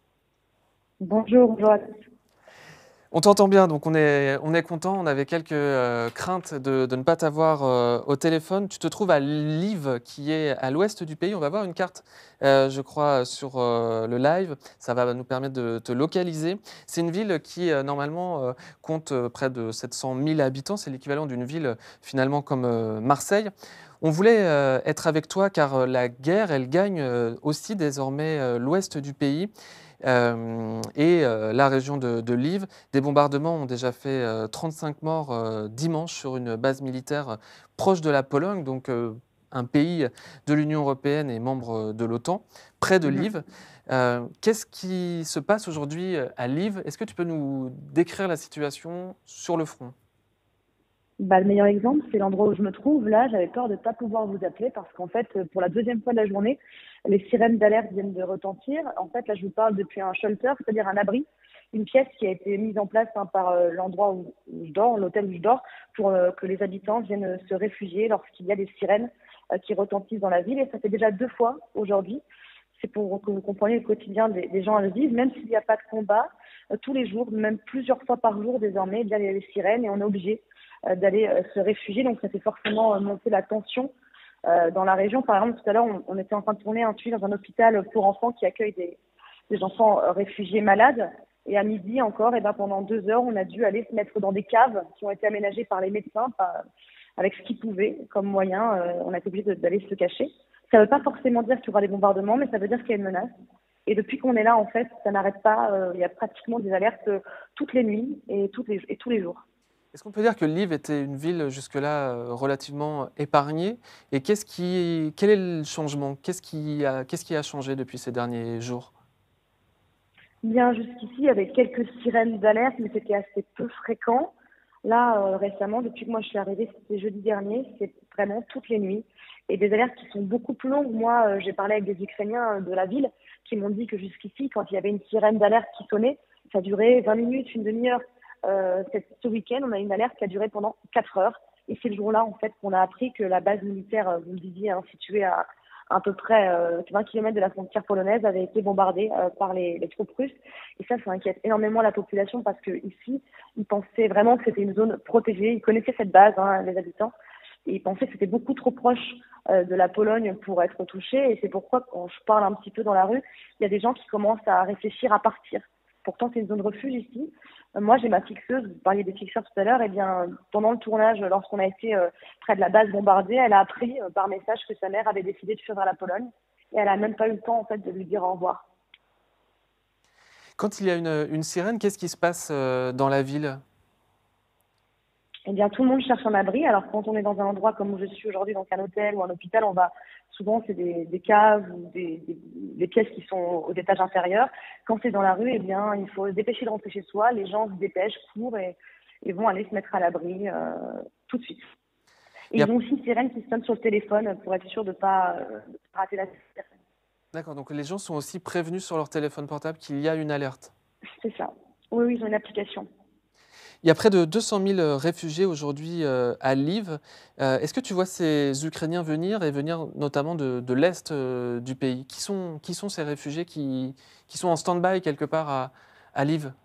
Bonjour, bonjour à tous. On t'entend bien, donc on est, on est content. On avait quelques euh, craintes de, de ne pas t'avoir euh, au téléphone. Tu te trouves à Lviv, qui est à l'ouest du pays. On va voir une carte, euh, je crois, sur euh, le live. Ça va nous permettre de te localiser. C'est une ville qui, euh, normalement, euh, compte euh, près de sept cent mille habitants. C'est l'équivalent d'une ville, finalement, comme euh, Marseille. On voulait euh, être avec toi car euh, la guerre, elle gagne euh, aussi désormais euh, l'ouest du pays. Euh, et euh, la région de, de Lviv. Des bombardements ont déjà fait euh, trente-cinq morts euh, dimanche sur une base militaire euh, proche de la Pologne, donc euh, un pays de l'Union européenne et membre de l'OTAN, près de Mhm. Lviv. Euh, Qu'est-ce qui se passe aujourd'hui à Lviv? Est-ce que tu peux nous décrire la situation sur le front? Bah, le meilleur exemple, c'est l'endroit où je me trouve. Là, j'avais peur de ne pas pouvoir vous appeler parce qu'en fait, pour la deuxième fois de la journée, les sirènes d'alerte viennent de retentir. En fait, là, je vous parle depuis un shelter, c'est-à-dire un abri, une pièce qui a été mise en place hein, par euh, l'endroit où, où je dors, l'hôtel où je dors, pour euh, que les habitants viennent euh, se réfugier lorsqu'il y a des sirènes euh, qui retentissent dans la ville. Et ça fait déjà deux fois aujourd'hui. C'est pour que vous compreniez le quotidien des, des gens à Lviv, même s'il n'y a pas de combat, euh, tous les jours, même plusieurs fois par jour désormais, eh bien, il y a des sirènes et on est obligé euh, d'aller euh, se réfugier. Donc ça fait forcément euh, monter la tension euh, dans la région. Par exemple, tout à l'heure, on, on était en train de tourner un suivi dans un hôpital pour enfants qui accueille des, des enfants euh, réfugiés malades. Et à midi encore, et ben pendant deux heures, on a dû aller se mettre dans des caves qui ont été aménagées par les médecins, par, avec ce qu'ils pouvaient comme moyen. Euh, on a été obligé de- d'aller se cacher. Ça ne veut pas forcément dire qu'il y aura des bombardements, mais ça veut dire qu'il y a une menace. Et depuis qu'on est là, en fait, ça n'arrête pas. Euh, il y a pratiquement des alertes euh, toutes les nuits et, toutes les, et tous les jours. Est-ce qu'on peut dire que Lviv était une ville jusque-là euh, relativement épargnée? Et qu'est-ce qui, quel est le changement? Qu'est-ce qui a, qu'est-ce qui a changé depuis ces derniers jours? Bien, jusqu'ici, il y avait quelques sirènes d'alerte, mais c'était assez peu fréquent. Là, euh, récemment, depuis que moi je suis arrivée, c'était jeudi dernier, c'est vraiment toutes les nuits. Et des alertes qui sont beaucoup plus longues. Moi, euh, j'ai parlé avec des Ukrainiens euh, de la ville qui m'ont dit que jusqu'ici, quand il y avait une sirène d'alerte qui sonnait, ça durait vingt minutes, une demi-heure. Euh, cette- ce week-end, on a une alerte qui a duré pendant quatre heures. Et c'est le jour-là, en fait, qu'on a appris que la base militaire, euh, vous le disiez, hein, située à à peu près euh, vingt kilomètres de la frontière polonaise, avait été bombardée euh, par les, les troupes russes. Et ça, ça inquiète énormément la population parce que ici, ils pensaient vraiment que c'était une zone protégée. Ils connaissaient cette base, hein, les habitants, et ils pensaient que c'était beaucoup trop proche euh, de la Pologne pour être touchés. Et c'est pourquoi, quand je parle un petit peu dans la rue, il y a des gens qui commencent à réfléchir à partir. Pourtant, c'est une zone refuge ici. Euh, moi, j'ai ma fixeuse, vous parliez des fixeurs tout à l'heure, et bien, pendant le tournage, lorsqu'on a été euh, près de la base bombardée, elle a appris euh, par message que sa mère avait décidé de fuir vers la Pologne, et elle a même pas eu le temps, en fait, de lui dire au revoir. Quand il y a une, une sirène, qu'est-ce qui se passe euh, dans la ville? Eh bien, tout le monde cherche un abri. Alors, quand on est dans un endroit comme où je suis aujourd'hui, donc un hôtel ou un hôpital, on va Souvent, c'est des, des caves ou des, des, des pièces qui sont aux étages inférieurs. Quand c'est dans la rue, eh bien, il faut se dépêcher de rentrer chez soi. Les gens se dépêchent, courent et, et vont aller se mettre à l'abri euh, tout de suite. Et Yep. ils ont aussi une sirène qui sonne sur le téléphone pour être sûr de ne pas, euh, de pas rater la sirène. D'accord, donc les gens sont aussi prévenus sur leur téléphone portable qu'il y a une alerte. C'est ça. Oui, oui, ils ont une application. Il y a près de deux cent mille réfugiés aujourd'hui euh, à Lviv. Euh, Est-ce que tu vois ces Ukrainiens venir et venir notamment de, de l'Est euh, du pays? Qui sont, qui sont ces réfugiés qui, qui sont en stand-by quelque part à, à Lviv?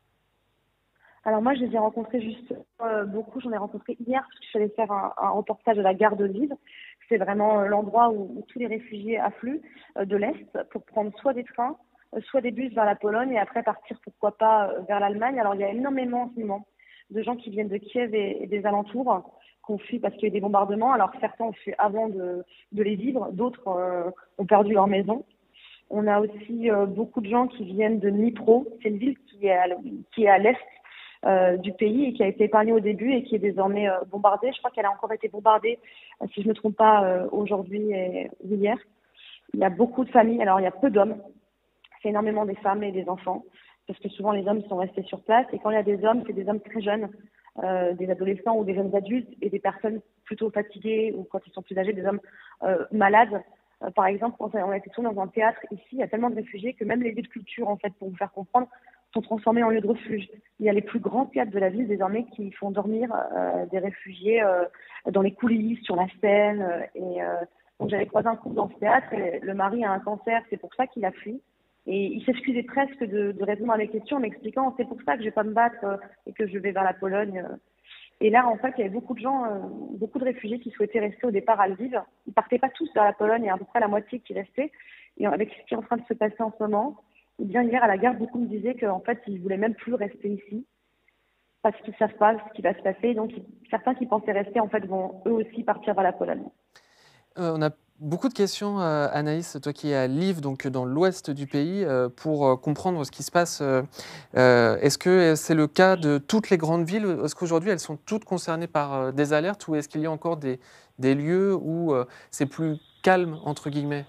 Alors moi, je les ai rencontrés juste euh, beaucoup. J'en ai rencontré hier parce que je suis allée faire un, un reportage de la gare de Lviv. C'est vraiment euh, l'endroit où, où tous les réfugiés affluent euh, de l'Est pour prendre soit des trains, euh, soit des bus vers la Pologne et après partir, pourquoi pas, euh, vers l'Allemagne. Alors il y a énormément en ce moment de gens qui viennent de Kiev et, et des alentours, qui ont fui parce qu'il y a eu des bombardements. Alors certains ont fui avant de, de les vivre, d'autres euh, ont perdu leur maison. On a aussi euh, beaucoup de gens qui viennent de Dnipro. C'est une ville qui est à, qui est à l'est euh, du pays et qui a été épargnée au début et qui est désormais euh, bombardée. Je crois qu'elle a encore été bombardée, euh, si je ne me trompe pas, euh, aujourd'hui et hier. Il y a beaucoup de familles. Alors il y a peu d'hommes. C'est énormément des femmes et des enfants, parce que souvent les hommes sont restés sur place. Et quand il y a des hommes, c'est des hommes très jeunes, euh, des adolescents ou des jeunes adultes, et des personnes plutôt fatiguées ou quand ils sont plus âgés, des hommes euh, malades. Euh, par exemple, quand on a été tourné dans un théâtre ici, il y a tellement de réfugiés que même les lieux de culture, en fait, pour vous faire comprendre, sont transformés en lieux de refuge. Il y a les plus grands théâtres de la ville désormais qui font dormir euh, des réfugiés euh, dans les coulisses, sur la scène. Euh, et euh, donc j'avais croisé un couple dans ce théâtre et le mari a un cancer, c'est pour ça qu'il a fui. Et il s'excusait presque de, de répondre à mes questions en m'expliquant c'est pour ça que je vais pas me battre euh, et que je vais vers la Pologne. Et là, en fait, il y avait beaucoup de gens, euh, beaucoup de réfugiés qui souhaitaient rester au départ à Lviv. Ils partaient pas tous vers la Pologne, il y a à peu près la moitié qui restait. Et avec ce qui est en train de se passer en ce moment, eh bien hier à la gare, beaucoup me disaient qu'en fait, ils voulaient même plus rester ici parce qu'ils savent pas ce qui va se passer. Donc certains qui pensaient rester, en fait, vont eux aussi partir vers la Pologne. Euh, on a beaucoup de questions, euh, Anaïs, toi qui es à Lviv, donc dans l'ouest du pays, euh, pour euh, comprendre ce qui se passe. Euh, euh, est-ce que c'est le cas de toutes les grandes villes? Est-ce qu'aujourd'hui elles sont toutes concernées par euh, des alertes ou est-ce qu'il y a encore des, des lieux où euh, c'est plus calme, entre guillemets?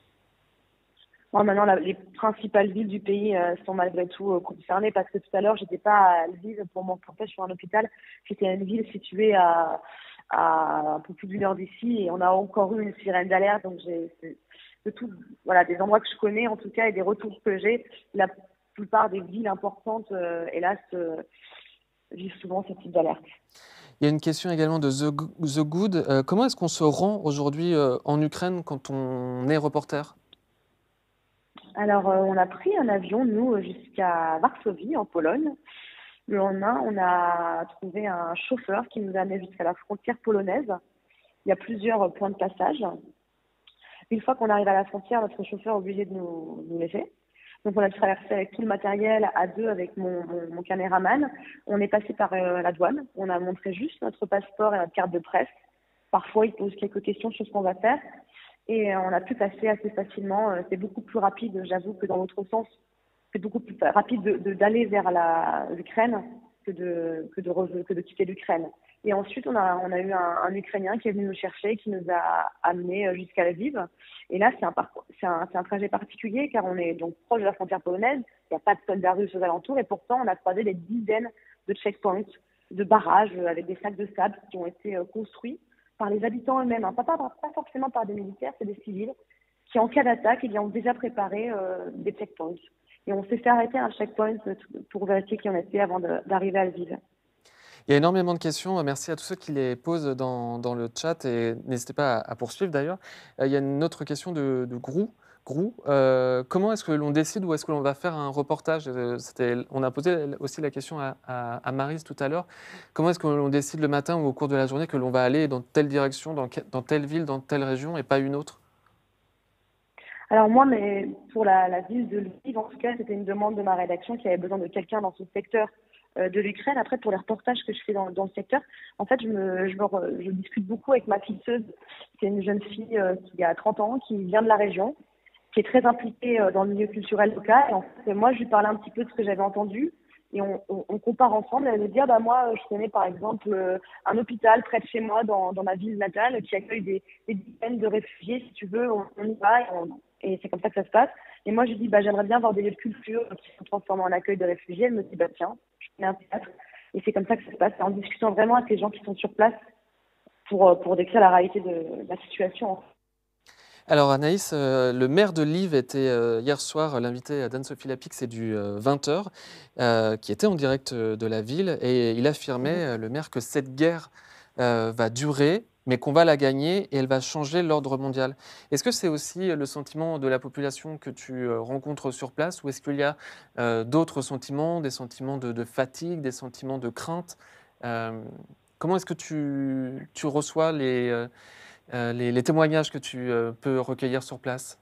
Moi, maintenant, la, les principales villes du pays euh, sont malgré tout euh, concernées parce que tout à l'heure, j'étais pas à Lviv pour mon reportage sur un hôpital. J'étais à une ville située à, à un peu plus d'une heure d'ici et on a encore eu une sirène d'alerte. Donc, j'ai c'est, de tout, voilà, des endroits que je connais en tout cas et des retours que j'ai. La plupart des villes importantes, euh, hélas, euh, vivent souvent ce type d'alerte. Il y a une question également de The, The Good. Euh, comment est-ce qu'on se rend aujourd'hui euh, en Ukraine quand on est reporter? Alors, euh, on a pris un avion, nous, jusqu'à Varsovie, en Pologne. Le lendemain, on a trouvé un chauffeur qui nous a amené jusqu'à la frontière polonaise. Il y a plusieurs points de passage. Une fois qu'on arrive à la frontière, notre chauffeur est obligé de nous, nous laisser. Donc, on a traversé avec tout le matériel à deux avec mon, mon, mon caméraman. On est passé par euh, la douane. On a montré juste notre passeport et notre carte de presse. Parfois, ils posent quelques questions sur ce qu'on va faire. Et on a pu passer assez facilement. C'est beaucoup plus rapide, j'avoue, que dans l'autre sens. C'est beaucoup plus rapide de, de, d'aller vers la, l'Ukraine que de, que, de, que de quitter l'Ukraine. Et ensuite, on a, on a eu un, un Ukrainien qui est venu nous chercher, qui nous a amenés jusqu'à Lviv. Et là, c'est un, parcours, c'est, un, c'est un trajet particulier car on est donc proche de la frontière polonaise. Il n'y a pas de soldats russes aux alentours. Et pourtant, on a croisé des dizaines de checkpoints, de barrages avec des sacs de sable qui ont été construits par les habitants eux-mêmes, hein. pas, pas, pas forcément par des militaires, c'est des civils qui, en cas d'attaque, eh bien, ont déjà préparé euh, des checkpoints. Et on s'est fait arrêter à un checkpoint pour vérifier qui on était avant de, d'arriver à Lviv. Il y a énormément de questions. Merci à tous ceux qui les posent dans, dans le chat et n'hésitez pas à, à poursuivre d'ailleurs. Euh, il y a une autre question de, de Grou. Grou, euh, comment est-ce que l'on décide où est-ce que l'on va faire un reportage? C'était, on a posé aussi la question à, à, à Maryse tout à l'heure. Comment est-ce que l'on décide le matin ou au cours de la journée que l'on va aller dans telle direction, dans, dans telle ville, dans telle région et pas une autre? Alors moi, mais pour la, la ville de Lviv, en tout cas, c'était une demande de ma rédaction qui avait besoin de quelqu'un dans ce secteur euh, de l'Ukraine. Après, pour les reportages que je fais dans, dans le secteur, en fait, je, me, je, me, je discute beaucoup avec ma fixeuse. C'est une jeune fille euh, qui a trente ans, qui vient de la région, qui est très impliquée euh, dans le milieu culturel local. Et en fait, moi, je lui parlais un petit peu de ce que j'avais entendu. et on, on, on compare ensemble. Elle me dit, ah, bah, moi, je connais par exemple euh, un hôpital près de chez moi, dans, dans ma ville natale, qui accueille des, des dizaines de réfugiés. Si tu veux, on, on y va et, on- et c'est comme ça que ça se passe. Et moi, je lui dis, bah, j'aimerais bien voir des lieux de culture qui sont transformés en accueil de réfugiés. Elle me dit, bah, tiens, je connais un théâtre. Et c'est comme ça que ça se passe. C'est en discutant vraiment avec les gens qui sont sur place pour, euh, pour décrire la réalité de, de la situation. Alors Anaïs, euh, le maire de Lviv était euh, hier soir l'invité d'Anne-Sophie Lapix et du euh, vingt heures, euh, qui était en direct euh, de la ville, et il affirmait, euh, le maire, que cette guerre euh, va durer, mais qu'on va la gagner et elle va changer l'ordre mondial. Est-ce que c'est aussi le sentiment de la population que tu euh, rencontres sur place, ou est-ce qu'il y a euh, d'autres sentiments, des sentiments de, de fatigue, des sentiments de crainte? Euh, Comment est-ce que tu, tu reçois les... euh, euh, les, les témoignages que tu euh, peux recueillir sur place?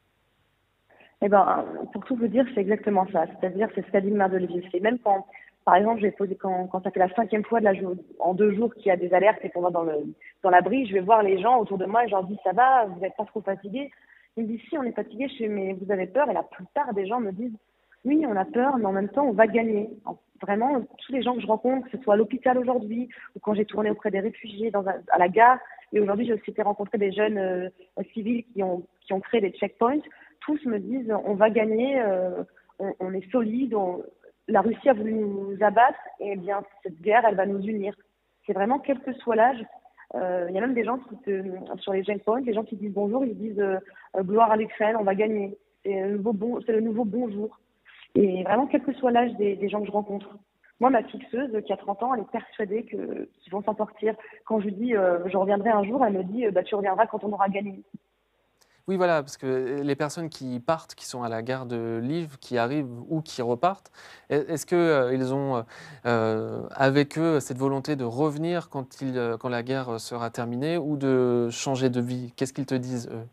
Eh ben, pour tout vous dire, c'est exactement ça. C'est-à-dire, c'est ce qu'a dit le maire de Lviv. C'est même quand, par exemple, j'ai posé, quand, quand ça fait la cinquième fois de la jour- en deux jours qu'il y a des alertes et qu'on va dans le, dans l'abri, je vais voir les gens autour de moi et je leur dis, ça va, vous n'êtes pas trop fatigués? Ils me disent, si, on est fatigués, je fais, mais vous avez peur? Et la plupart des gens me disent, oui, on a peur, mais en même temps, on va gagner. En- Vraiment, tous les gens que je rencontre, que ce soit à l'hôpital aujourd'hui, ou quand j'ai tourné auprès des réfugiés dans un- à la gare, et aujourd'hui, j'ai aussi été rencontrer des jeunes euh, civils qui ont, qui ont créé des checkpoints. Tous me disent, on va gagner, euh, on, on est solide, on- la Russie a voulu nous abattre, et bien cette guerre, elle va nous unir. C'est vraiment quel que soit l'âge. Euh, Il y a même des gens qui te, sur les checkpoints, les gens qui disent bonjour, ils disent euh, euh, gloire à l'Ukraine, on va gagner. C'est le nouveau bon, c'est le nouveau bonjour. Et vraiment, quel que soit l'âge des, des gens que je rencontre. Moi, ma fixeuse, qui a trente ans, elle est persuadée que, qu'ils vont s'en sortir. Quand je lui dis, euh, je reviendrai un jour, elle me dit, euh, bah, tu reviendras quand on aura gagné. Oui, voilà, parce que les personnes qui partent, qui sont à la gare de Lviv, qui arrivent ou qui repartent, est- est-ce que euh, ils ont euh, euh, avec eux cette volonté de revenir quand, il, euh, quand la guerre sera terminée, ou de changer de vie? Qu'est-ce qu'ils te disent, eux?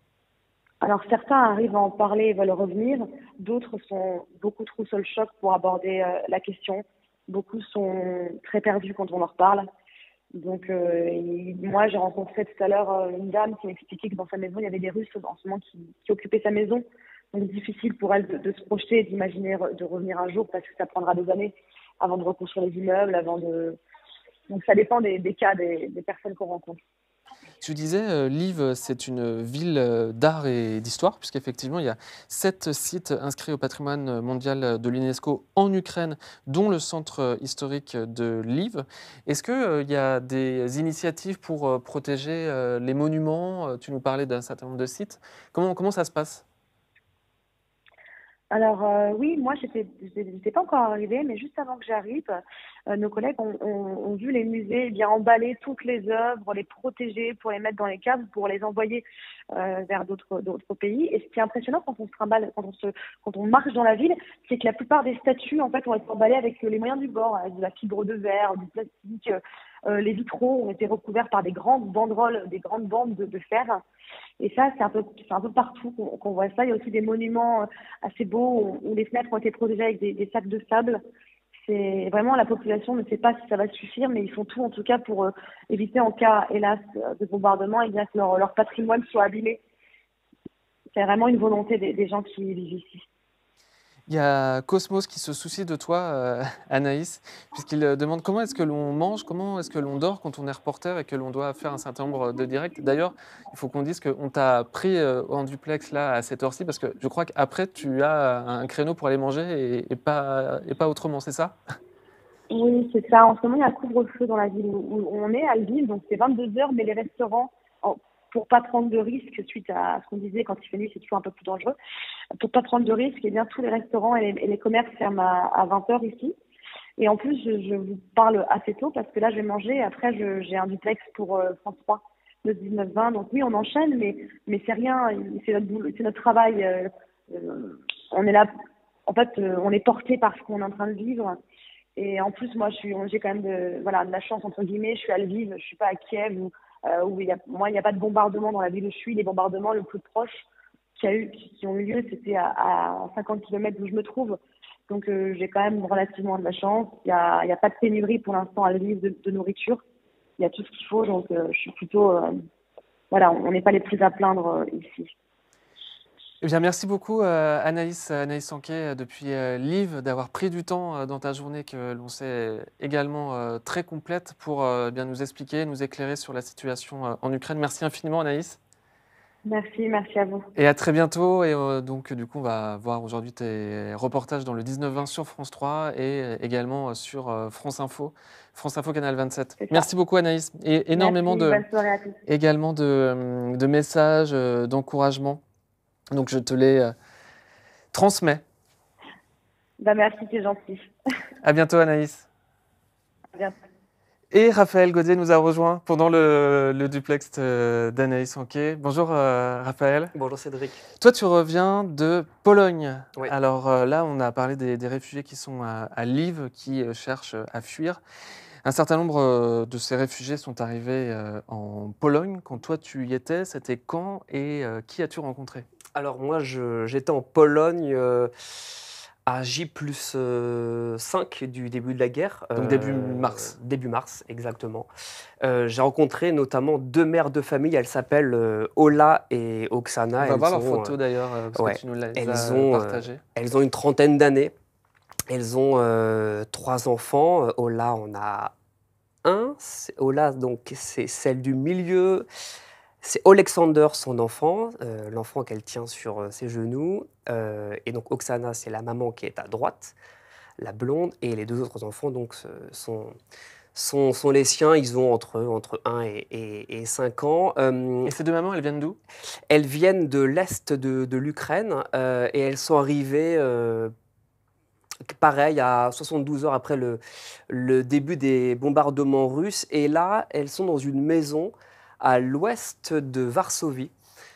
Alors, certains arrivent à en parler et veulent revenir. D'autres sont beaucoup trop sous le choc pour aborder euh, la question. Beaucoup sont très perdus quand on leur parle. Donc, euh, et moi, j'ai rencontré tout à l'heure euh, une dame qui m'expliquait que dans sa maison, il y avait des Russes en ce moment qui, qui occupaient sa maison. Donc, difficile pour elle de, de se projeter et d'imaginer re- de revenir un jour parce que ça prendra des années avant de reconstruire les immeubles, avant de... Donc, ça dépend des, des cas, des, des personnes qu'on rencontre. Tu disais, euh, Lviv, c'est une ville euh, d'art et d'histoire, puisqu'effectivement, il y a sept sites inscrits au patrimoine mondial de l'UNESCO en Ukraine, dont le centre historique de Lviv. Est-ce qu'il y a des initiatives pour euh, protéger euh, les monuments? Euh, Tu nous parlais d'un certain nombre de sites. Comment, comment ça se passe? Alors euh, oui, moi j'étais j'étais pas encore arrivée, mais juste avant que j'arrive, euh, nos collègues ont, ont, ont vu les musées eh bien emballer toutes les œuvres, les protéger pour les mettre dans les caves, pour les envoyer euh, vers d'autres d'autres pays. Et ce qui est impressionnant quand on se trimballe, quand on se quand on marche dans la ville, c'est que la plupart des statues en fait ont été emballées avec euh, les moyens du bord, avec de la fibre de verre, du plastique. Euh, euh, les vitraux ont été recouverts par des grandes banderoles, des grandes bandes de, de fer. Et ça, c'est un peu, c'est un peu partout qu'on qu'on voit ça. Il y a aussi des monuments euh, assez beaux où, où les fenêtres ont été protégées avec des, des sacs de sable. C'est vraiment la population ne sait pas si ça va suffire, mais ils font tout en tout cas pour euh, éviter en cas, hélas, euh, de bombardement, et bien que leur, leur patrimoine soit abîmé. C'est vraiment une volonté des, des gens qui vivent ici. Il y a Cosmos qui se soucie de toi, euh, Anaïs, puisqu'il euh, demande comment est-ce que l'on mange, comment est-ce que l'on dort quand on est reporter et que l'on doit faire un certain nombre de directs. D'ailleurs, il faut qu'on dise qu'on t'a pris euh, en duplex là à cette heure-ci, parce que je crois qu'après, tu as un créneau pour aller manger et, et pas, et pas autrement, c'est ça? Oui, c'est ça. En ce moment, il y a un couvre-feu dans la ville où où on est, à Lviv, donc c'est vingt-deux heures, mais les restaurants, en- pour pas prendre de risques suite à ce qu'on disait, quand il fait nuit, c'est toujours un peu plus dangereux. Pour pas prendre de risques, eh bien, tous les restaurants et les, et les commerces ferment à, à vingt heures ici. Et en plus, je, je vous parle assez tôt parce que là, je vais manger. Et après, je- j'ai un duplex pour euh, France trois, le dix-neuf vingt. Donc oui, on enchaîne, mais, mais c'est rien. C'est notre boulot, c'est notre travail. euh, euh, on est là. En fait, euh, on est porté par ce qu'on est en train de vivre. Et en plus, moi, je suis, j'ai quand même de, voilà, de la chance, entre guillemets. Je suis à Lviv, je suis pas à Kiev où, euh, où il y a, moi, il n'y a pas de bombardement dans la ville où je suis. Les bombardements le plus proche qui, a eu, qui, qui ont eu lieu, c'était à, à cinquante kilomètres d'où je me trouve. Donc, euh, j'ai quand même relativement de la chance. Il n'y a, il y a pas de pénurie pour l'instant à Lviv de, de nourriture. Il y a tout ce qu'il faut. Donc, euh, je suis plutôt, euh, voilà, on n'est pas les plus à plaindre euh, ici. Eh bien, merci beaucoup euh, Anaïs, Anaïs Anquet, depuis euh, Lviv, d'avoir pris du temps euh, dans ta journée que l'on sait également euh, très complète pour euh, bien nous expliquer, nous éclairer sur la situation euh, en Ukraine. Merci infiniment Anaïs. Merci, merci à vous. Et à très bientôt. Et euh, donc, du coup, on va voir aujourd'hui tes reportages dans le dix-neuf vingt sur France trois et également sur euh, France Info, France Info Canal vingt-sept. Merci beaucoup, Anaïs. Et énormément merci, de, bonne soirée à tous. également de, de messages, euh, d'encouragement. Donc, je te les euh, transmets. Bah, merci, c'est gentil. À bientôt, Anaïs. À bientôt. Et Raphaël Gaudier nous a rejoint pendant le, le duplex euh, d'Anaïs Anquet. Bonjour euh, Raphaël. Bonjour Cédric. Toi, tu reviens de Pologne. Oui. Alors euh, là, on a parlé des, des réfugiés qui sont à, à Lviv, qui euh, cherchent à fuir. Un certain nombre euh, de ces réfugiés sont arrivés euh, en Pologne. Quand toi, tu y étais, c'était quand et euh, qui as-tu rencontré? Alors moi, je- j'étais en Pologne euh, à J plus euh, cinq du début de la guerre. Donc début mars. Début mars, exactement. Euh, j'ai rencontré notamment deux mères de famille. Elles s'appellent euh, Ola et Oksana. On va Elles voir leurs ont, photos d'ailleurs, euh, parce ouais, que tu nous les elles as ont, euh, partagées. Elles ont une trentaine d'années. Elles ont euh, trois enfants. Ola en a un. C'est- Ola, donc, c'est celle du milieu. C'est Alexander, son enfant, euh, l'enfant qu'elle tient sur euh, ses genoux. Euh, et donc Oksana, c'est la maman qui est à droite, la blonde. Et les deux autres enfants donc, ce- sont, sont, sont les siens. Ils ont entre, entre un et, et, et cinq ans. Euh, Et ces deux mamans, elles viennent d'où? elles viennent de l'Est de, de l'Ukraine euh, et elles sont arrivées, euh, pareil, à soixante-douze heures après le, le début des bombardements russes. Et là, elles sont dans une maison à l'ouest de Varsovie,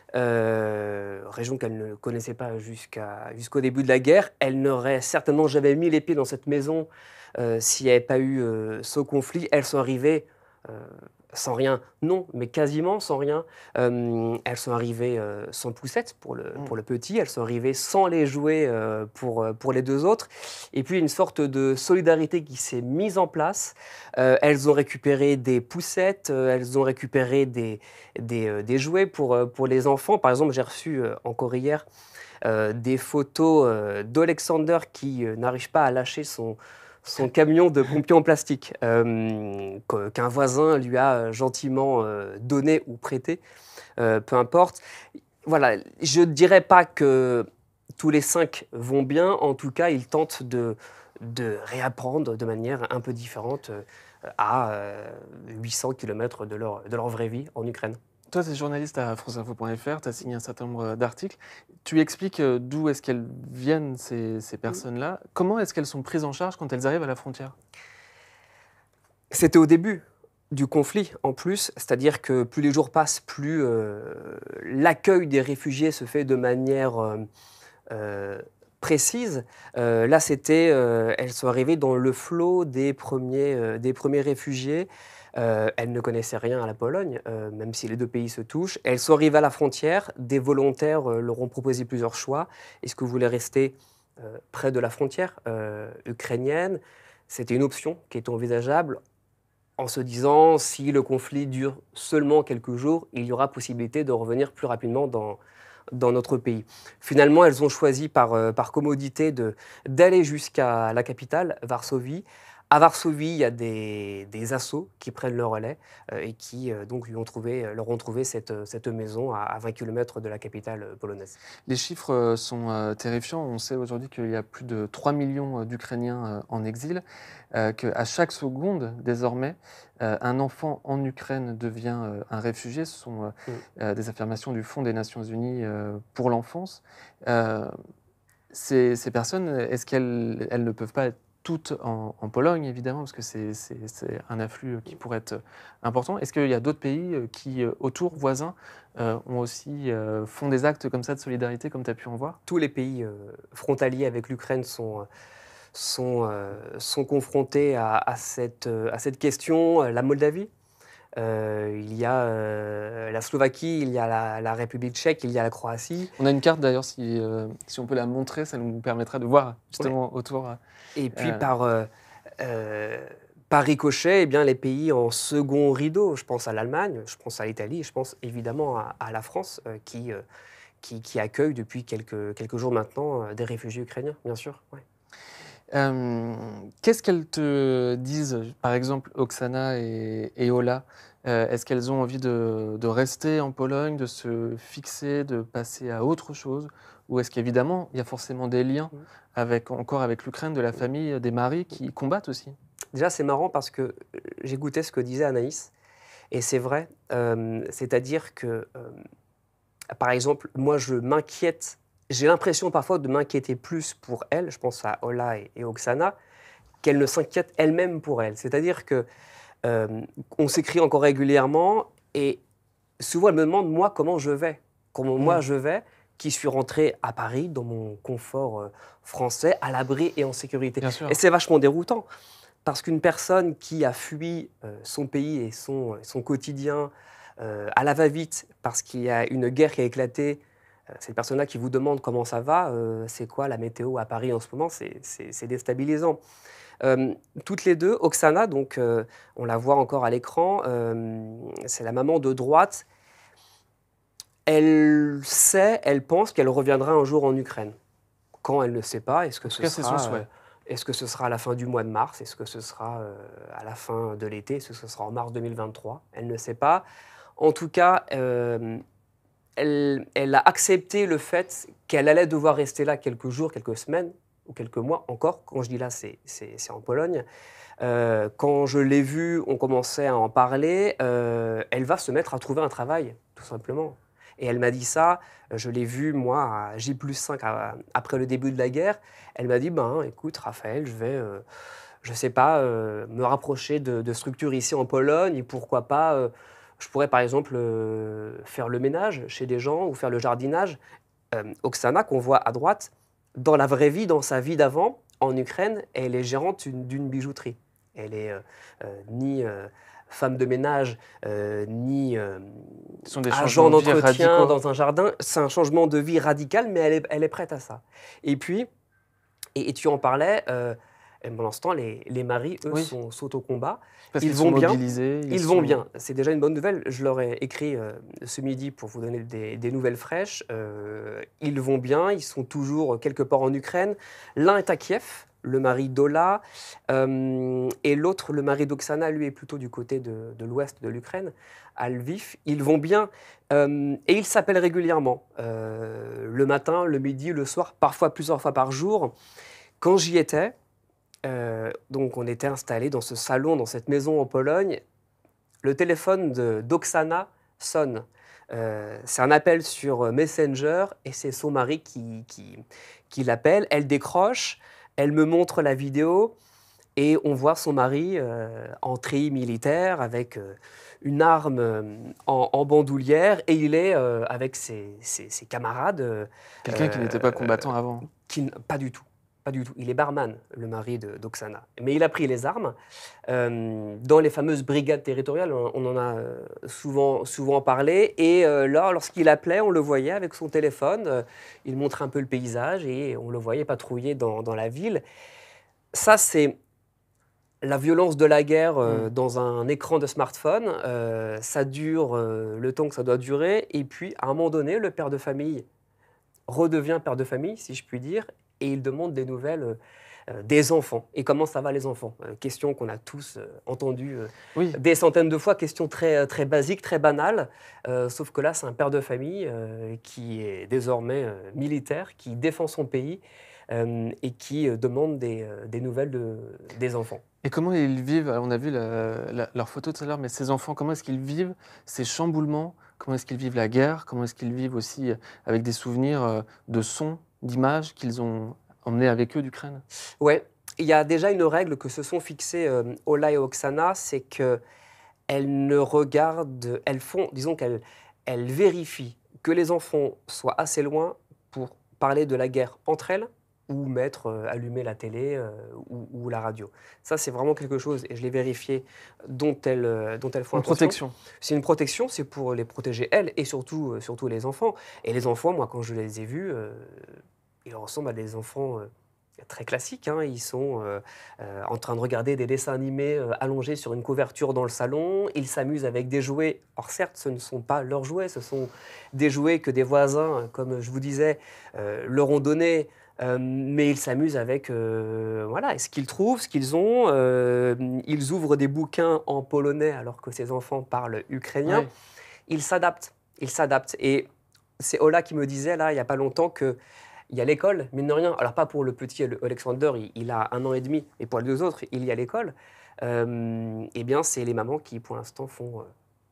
euh, région qu'elle ne connaissait pas jusqu'à, jusqu'au début de la guerre. Elle n'aurait certainement jamais mis les pieds dans cette maison euh, s'il n'y avait pas eu euh, ce conflit. Elles sont arrivées euh, sans rien, non, mais quasiment sans rien. Euh, elles sont arrivées euh, sans poussette pour le, pour le petit, elles sont arrivées sans les jouets euh, pour, pour les deux autres. Et puis une sorte de solidarité qui s'est mise en place. Euh, elles ont récupéré des poussettes, euh, elles ont récupéré des, des, euh, des jouets pour, euh, pour les enfants. Par exemple, j'ai reçu euh, encore hier euh, des photos euh, d'Alexander qui euh, n'arrive pas à lâcher son, son camion de pompier en plastique euh, qu'un voisin lui a gentiment euh, donné ou prêté, euh, peu importe. Voilà, je ne dirais pas que tous les cinq vont bien, en tout cas, ils tentent de, de réapprendre de manière un peu différente euh, à euh, huit cents kilomètres de leur, de leur vraie vie en Ukraine. Toi, tu es journaliste à france info point f r, tu as signé un certain nombre d'articles. Tu expliques euh, d'où est-ce qu'elles viennent, ces, ces personnes-là. Comment est-ce qu'elles sont prises en charge quand elles arrivent à la frontière? C'était au début du conflit, en plus, c'est-à-dire que plus les jours passent, plus euh, l'accueil des réfugiés se fait de manière euh, euh, précise. Euh, là, c'était, euh, elles sont arrivées dans le flot des premiers, euh, des premiers réfugiés. Euh, elles ne connaissaient rien à la Pologne, euh, même si les deux pays se touchent. Elles sont arrivées à la frontière. Des volontaires euh, leur ont proposé plusieurs choix. Est-ce que vous voulez rester euh, près de la frontière euh, ukrainienne? C'était une option qui était envisageable, en se disant, si le conflit dure seulement quelques jours, il y aura possibilité de revenir plus rapidement dans, dans notre pays. Finalement, elles ont choisi par, euh, par commodité de, d'aller jusqu'à la capitale, Varsovie. À Varsovie, il y a des, des assos qui prennent le relais euh, et qui euh, donc lui ont trouvé, leur ont trouvé cette, cette maison à, à vingt kilomètres de la capitale euh, polonaise. Les chiffres euh, sont euh, terrifiants. On sait aujourd'hui qu'il y a plus de trois millions d'Ukrainiens euh, en exil, euh, qu'à chaque seconde, désormais, euh, un enfant en Ukraine devient euh, un réfugié. Ce sont euh, Mm. euh, des affirmations du Fonds des Nations Unies euh, pour l'enfance. Euh, ces, ces personnes, est-ce qu'elles elles ne peuvent pas être toutes en, en Pologne, évidemment, parce que c'est c'est- c'est un afflux qui pourrait être important. Est-ce qu'il y a d'autres pays euh, qui, euh, autour, voisins, euh, ont aussi, euh, font des actes comme ça de solidarité, comme tu as pu en voir? Tous les pays euh, frontaliers avec l'Ukraine sont, sont, euh, sont confrontés à, à cette, euh, à cette question. La Moldavie, euh, il y a euh, la Slovaquie, il y a la, la République tchèque, il y a la Croatie. On a une carte d'ailleurs, si, euh, si on peut la montrer, ça nous permettra de voir justement autour. euh, Et puis Euh. par, euh, euh, par ricochet, eh bien, les pays en second rideau, je pense à l'Allemagne, je pense à l'Italie, je pense évidemment à, à la France, euh, qui, euh, qui, qui accueille depuis quelques, quelques jours maintenant euh, des réfugiés ukrainiens, bien sûr. Ouais. Euh, Qu'est-ce qu'elles te disent, par exemple, Oksana et, et Ola? Euh, Est-ce qu'elles ont envie de, de rester en Pologne, de se fixer, de passer à autre chose? Ou est-ce qu'évidemment, il y a forcément des liens avec, encore avec l'Ukraine, de la famille, des maris qui combattent aussi? Déjà, c'est marrant parce que j'ai goûté ce que disait Anaïs, et c'est vrai, euh, c'est-à-dire que, euh, par exemple, moi, je m'inquiète, j'ai l'impression parfois de m'inquiéter plus pour elle, je pense à Ola et, et Oksana, qu'elle ne s'inquiète elle-même pour elle. C'est-à-dire que euh, on s'écrit encore régulièrement, et souvent elle me demande, moi, comment je vais, comment moi Mmh. je vais, qui suis rentré à Paris dans mon confort euh, français, à l'abri et en sécurité. Bien sûr. Et c'est vachement déroutant. Parce qu'une personne qui a fui euh, son pays et son, son quotidien euh, à la va-vite, parce qu'il y a une guerre qui a éclaté, euh, cette personne-là qui vous demande comment ça va, euh, c'est quoi la météo à Paris en ce moment, c'est, c'est, c'est déstabilisant. Euh, toutes les deux, Oksana, donc, euh, on la voit encore à l'écran, euh, c'est la maman de droite, elle sait, elle pense qu'elle reviendra un jour en Ukraine. Quand, elle ne sait pas. Est-ce que En tout ce cas, c'est sera... son souhait. euh, Est-ce que ce sera à la fin du mois de mars? Est-ce que ce sera euh, à la fin de l'été? Est-ce que ce sera en mars deux mille vingt-trois? Elle ne sait pas. En tout cas, euh, elle, elle a accepté le fait qu'elle allait devoir rester là quelques jours, quelques semaines ou quelques mois encore. Quand je dis là, c'est, c'est, c'est en Pologne. Euh, quand je l'ai vue, on commençait à en parler. Euh, elle va se mettre à trouver un travail, tout simplement. Et elle m'a dit ça, je l'ai vue, moi, à J plus cinq, à- après le début de la guerre. Elle m'a dit, ben, écoute, Raphaël, je vais, euh, je sais pas, euh, me rapprocher de, de structures ici en Pologne, et pourquoi pas, euh, je pourrais par exemple euh, faire le ménage chez des gens ou faire le jardinage. Euh, Oksana, qu'on voit à droite, dans la vraie vie, dans sa vie d'avant, en Ukraine, elle est gérante d'une d'une bijouterie. Elle est euh, euh, ni euh, femme de ménage, euh, ni euh, Ce sont des agent changements de vie d'entretien radicaux. dans un jardin. C'est un changement de vie radical, mais elle est, elle est prête à ça. Et puis, et, et tu en parlais, euh, et pendant ce temps, les, les maris, eux, Oui. sont, sont au combat. Parce Ils qu'ils vont sont bien. mobilisés. Ils vont sont- bien. C'est déjà une bonne nouvelle. Je leur ai écrit euh, ce midi pour vous donner des, des nouvelles fraîches. Euh, ils vont bien. Ils sont toujours quelque part en Ukraine. L'un est à Kiev, le mari d'Ola, euh, et l'autre, le mari d'Oksana, lui est plutôt du côté de, de l'ouest de l'Ukraine, à Lviv. Ils vont bien euh, et ils s'appellent régulièrement. Euh, le matin, le midi, le soir, parfois plusieurs fois par jour. Quand j'y étais, euh, donc on était installés dans ce salon, dans cette maison en Pologne. Le téléphone de- d'Oksana sonne. Euh, c'est un appel sur Messenger et c'est son mari qui, qui, qui l'appelle. Elle décroche, elle me montre la vidéo et on voit son mari euh, en treillis militaire avec euh, une arme euh, en, en bandoulière, et il est euh, avec ses, ses- ses camarades. euh, Quelqu'un qui n'était pas combattant avant. qui n- pas du tout. Pas du tout. Il est barman, le mari de- d'Oksana. Mais il a pris les armes. Euh, dans les fameuses brigades territoriales, on, on en a euh, souvent, souvent parlé. Et euh, là, lorsqu'il appelait, on le voyait avec son téléphone. Euh, il montrait un peu le paysage et on le voyait patrouiller dans, dans la ville. Ça, c'est la violence de la guerre euh, Mm. dans un écran de smartphone. Euh, ça dure euh, le temps que ça doit durer. Et puis, à un moment donné, le père de famille redevient père de famille, si je puis dire, et il demande des nouvelles euh, des enfants. Et comment ça va les enfants? Euh, Question qu'on a tous euh, entendue euh, Oui. des centaines de fois, question très, très basique, très banale, euh, sauf que là, c'est un père de famille euh, qui est désormais euh, militaire, qui défend son pays euh, et qui euh, demande des, euh, des nouvelles de, des enfants. Et comment ils vivent? Alors, on a vu la- la- leur photo tout à l'heure, mais ces enfants, comment est-ce qu'ils vivent ces chamboulements? Comment est-ce qu'ils vivent la guerre? Comment est-ce qu'ils vivent aussi euh, avec des souvenirs euh, de sons, d'images qu'ils ont emmenés avec eux d'Ukraine? Ouais, il y a déjà une règle que se sont fixées euh, Ola et Oksana, c'est que elles ne regardent, elles font, disons qu'elles elles vérifient que les enfants soient assez loin pour parler de la guerre entre elles ou mettre, euh, allumer la télé euh, ou, ou la radio. Ça, c'est vraiment quelque chose, et je l'ai vérifié, dont elles, euh, dont elles font Une attention. protection. C'est une protection, c'est pour les protéger elles et surtout, euh, surtout les enfants. Et les enfants, moi, quand je les ai vus, euh, ils ressemblent à des enfants euh, très classique, hein. Ils sont euh, euh, en train de regarder des dessins animés euh, allongés sur une couverture dans le salon. Ils s'amusent avec des jouets. Or certes, ce ne sont pas leurs jouets, ce sont des jouets que des voisins, comme je vous disais, euh, leur ont donnés. Euh, mais ils s'amusent avec euh, voilà, ce qu'ils trouvent, ce qu'ils ont. Euh, ils ouvrent des bouquins en polonais alors que ces enfants parlent ukrainien. Ouais. Ils s'adaptent. Ils s'adaptent. Et c'est Ola qui me disait, là, il n'y a pas longtemps, que il y a l'école, mine de rien. Alors, pas pour le petit Alexander, il, il a un an et demi, et pour les deux autres, il y a l'école. Euh, eh bien, c'est les mamans qui, pour l'instant, font euh,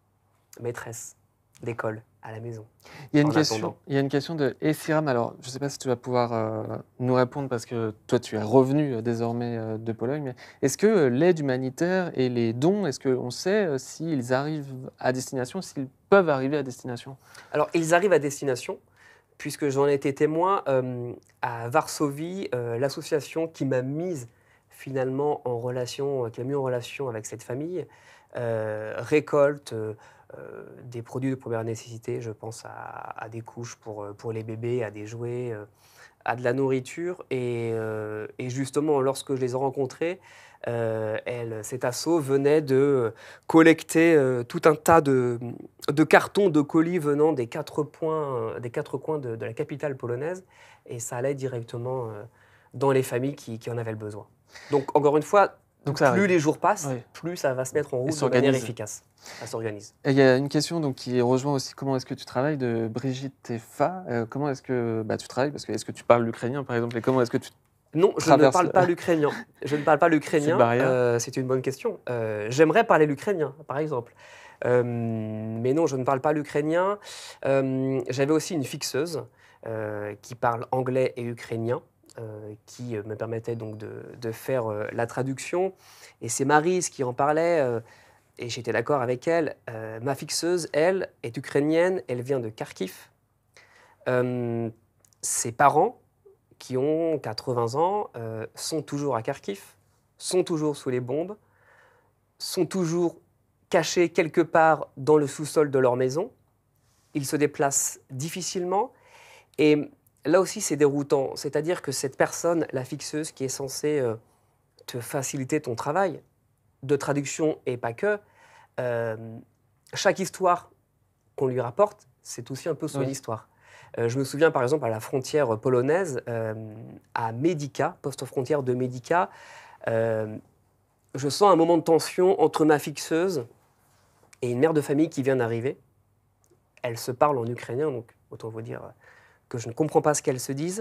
maîtresse d'école à la maison. Il y a une En question, attendant. il y a une question de Esiram. Alors, je ne sais pas si tu vas pouvoir euh, nous répondre parce que toi, tu es revenu euh, désormais euh, de Pologne. Mais est-ce que euh, l'aide humanitaire et les dons, est-ce qu'on sait euh, s'ils arrivent à destination, s'ils peuvent arriver à destination? Alors, ils arrivent à destination, puisque j'en ai été témoin euh, à Varsovie, euh, l'association qui m'a mise finalement en relation, euh, qui m'a mis en relation avec cette famille, euh, récolte euh, euh, des produits de première nécessité. Je pense à, à des couches pour, euh, pour les bébés, à des jouets, euh, à de la nourriture. Et, euh, et justement, lorsque je les ai rencontrés, euh, elle, cet asso venait de collecter euh, tout un tas de, de cartons, de colis venant des quatre, points, euh, des quatre coins de, de la capitale polonaise. Et ça allait directement euh, dans les familles qui, qui en avaient le besoin. Donc, encore une fois, Donc, ça plus arrive. les jours passent, Oui. plus ça va se mettre en route de s'organise. manière efficace. Ça s'organise. Et il y a une question donc, qui rejoint aussi comment est-ce que tu travailles de Brigitte Tefa. Euh, comment est-ce que bah, tu travailles? Parce que est-ce que tu parles l'ukrainien par exemple? Et comment est-ce que tu Non, je ne traverses parle le- pas l'ukrainien. Je ne parle pas l'ukrainien. barrière. euh, C'est une bonne question. Euh, J'aimerais parler l'ukrainien, par exemple. Euh, mais non, je ne parle pas l'ukrainien. Euh, J'avais aussi une fixeuse euh, qui parle anglais et ukrainien, euh, qui euh, me permettait donc de, de faire euh, la traduction. Et c'est Maryse qui en parlait, euh, et j'étais d'accord avec elle. Euh, ma fixeuse, elle, est ukrainienne, elle vient de Kharkiv. Euh, ses parents, qui ont quatre-vingts ans, euh, sont toujours à Kharkiv, sont toujours sous les bombes, sont toujours cachés quelque part dans le sous-sol de leur maison. Ils se déplacent difficilement. Et là aussi, c'est déroutant. C'est-à-dire que cette personne, la fixeuse, qui est censée euh, te faciliter ton travail, de traduction et pas que, euh, chaque histoire qu'on lui rapporte, c'est aussi un peu son Oui. histoire. Euh, je me souviens par exemple à la frontière polonaise, euh, à Medyka, poste frontière de Medyka, euh, je sens un moment de tension entre ma fixeuse et une mère de famille qui vient d'arriver. Elles se parlent en ukrainien, donc autant vous dire que je ne comprends pas ce qu'elles se disent.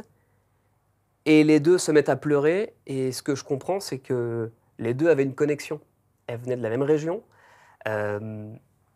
Et les deux se mettent à pleurer, et ce que je comprends, c'est que les deux avaient une connexion. Elles venaient de la même région. Euh,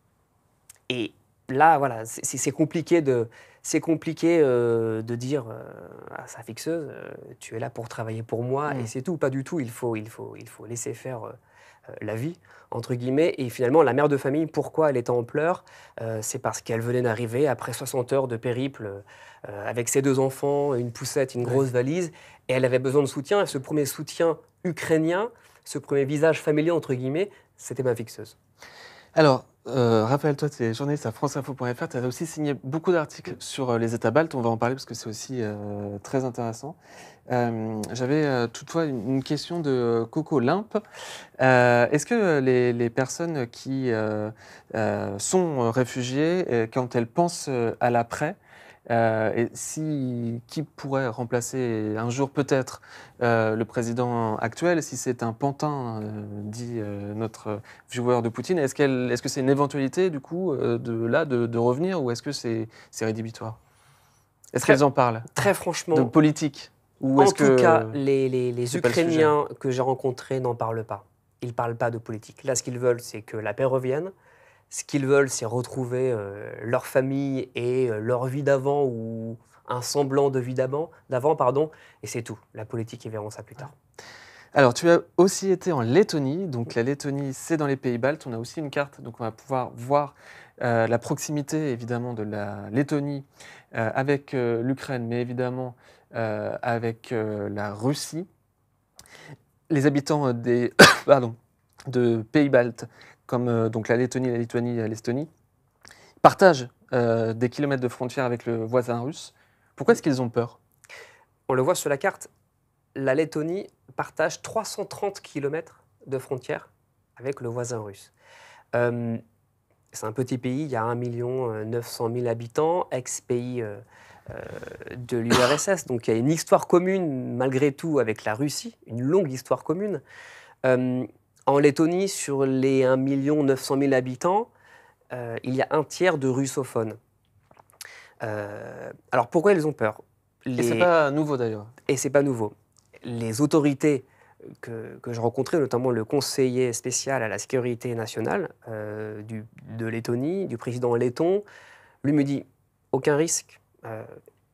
et là, voilà, c'est c'est compliqué de, c'est compliqué euh, de dire euh, à sa fixeuse, euh, tu es là pour travailler pour moi, Mm. et c'est tout. Pas du tout. Il faut, il faut, il faut laisser faire euh, euh, la vie, entre guillemets. Et finalement, la mère de famille, pourquoi elle était en pleurs? Euh, C'est parce qu'elle venait d'arriver après soixante heures de périple euh, avec ses deux enfants, une poussette, une grosse valise, et elle avait besoin de soutien. Et ce premier soutien ukrainien, ce premier visage familier, entre guillemets, c'était ma fixeuse. Alors, euh, Raphaël, toi, tu es journaliste à franceinfo point F R. Tu as aussi signé beaucoup d'articles sur euh, les États baltes. On va en parler parce que c'est aussi euh, très intéressant. Euh, J'avais euh, toutefois une, une question de Coco Limpe. Euh, Est-ce que les, les personnes qui euh, euh, sont réfugiées, euh, quand elles pensent euh, à l'après, euh, et si, qui pourrait remplacer un jour peut-être euh, le président actuel, si c'est un pantin, euh, dit euh, notre viewer de Poutine, est-ce qu'elle, est-ce que c'est une éventualité du coup euh, de là de, de revenir ou est-ce que c'est c'est rédhibitoire? Est-ce Très- qu'elles en parlent Très de franchement, politique ou en est-ce tout que cas, les, les- les c'est pas le sujet? Ukrainiens que j'ai rencontrés n'en parlent pas. Ils ne parlent pas de politique. Là, ce qu'ils veulent, c'est que la paix revienne. Ce qu'ils veulent, c'est retrouver euh, leur famille et euh, leur vie d'avant ou un semblant de vie d'avant, d'avant, pardon. Et c'est tout. La politique, ils verront ça plus tard. Alors, tu as aussi été en Lettonie. Donc, la Lettonie, c'est dans les pays baltes. On a aussi une carte, donc on va pouvoir voir euh, la proximité, évidemment, de la Lettonie euh, avec euh, l'Ukraine, mais évidemment euh, avec euh, la Russie. Les habitants euh, des pardon, de pays baltes, comme euh, donc la Lettonie, la Lituanie et l'Estonie, partagent euh, des kilomètres de frontière avec le voisin russe. Pourquoi est-ce qu'ils ont peur? On le voit sur la carte. la Lettonie partage trois cent trente kilomètres de frontière avec le voisin russe. Euh, c'est un petit pays, il y a un million neuf cent mille habitants, ex-pays euh, euh, de l'U R S S, donc il y a une histoire commune malgré tout avec la Russie, une longue histoire commune. Euh, en Lettonie, sur les un million neuf cent mille habitants, euh, il y a un tiers de russophones. Euh, alors pourquoi ils ont peur? Les... Et c'est pas nouveau d'ailleurs. Et c'est pas nouveau. Les autorités que, que je rencontrais, notamment le conseiller spécial à la sécurité nationale euh, du, de Lettonie, du président letton, lui me dit aucun risque. Euh,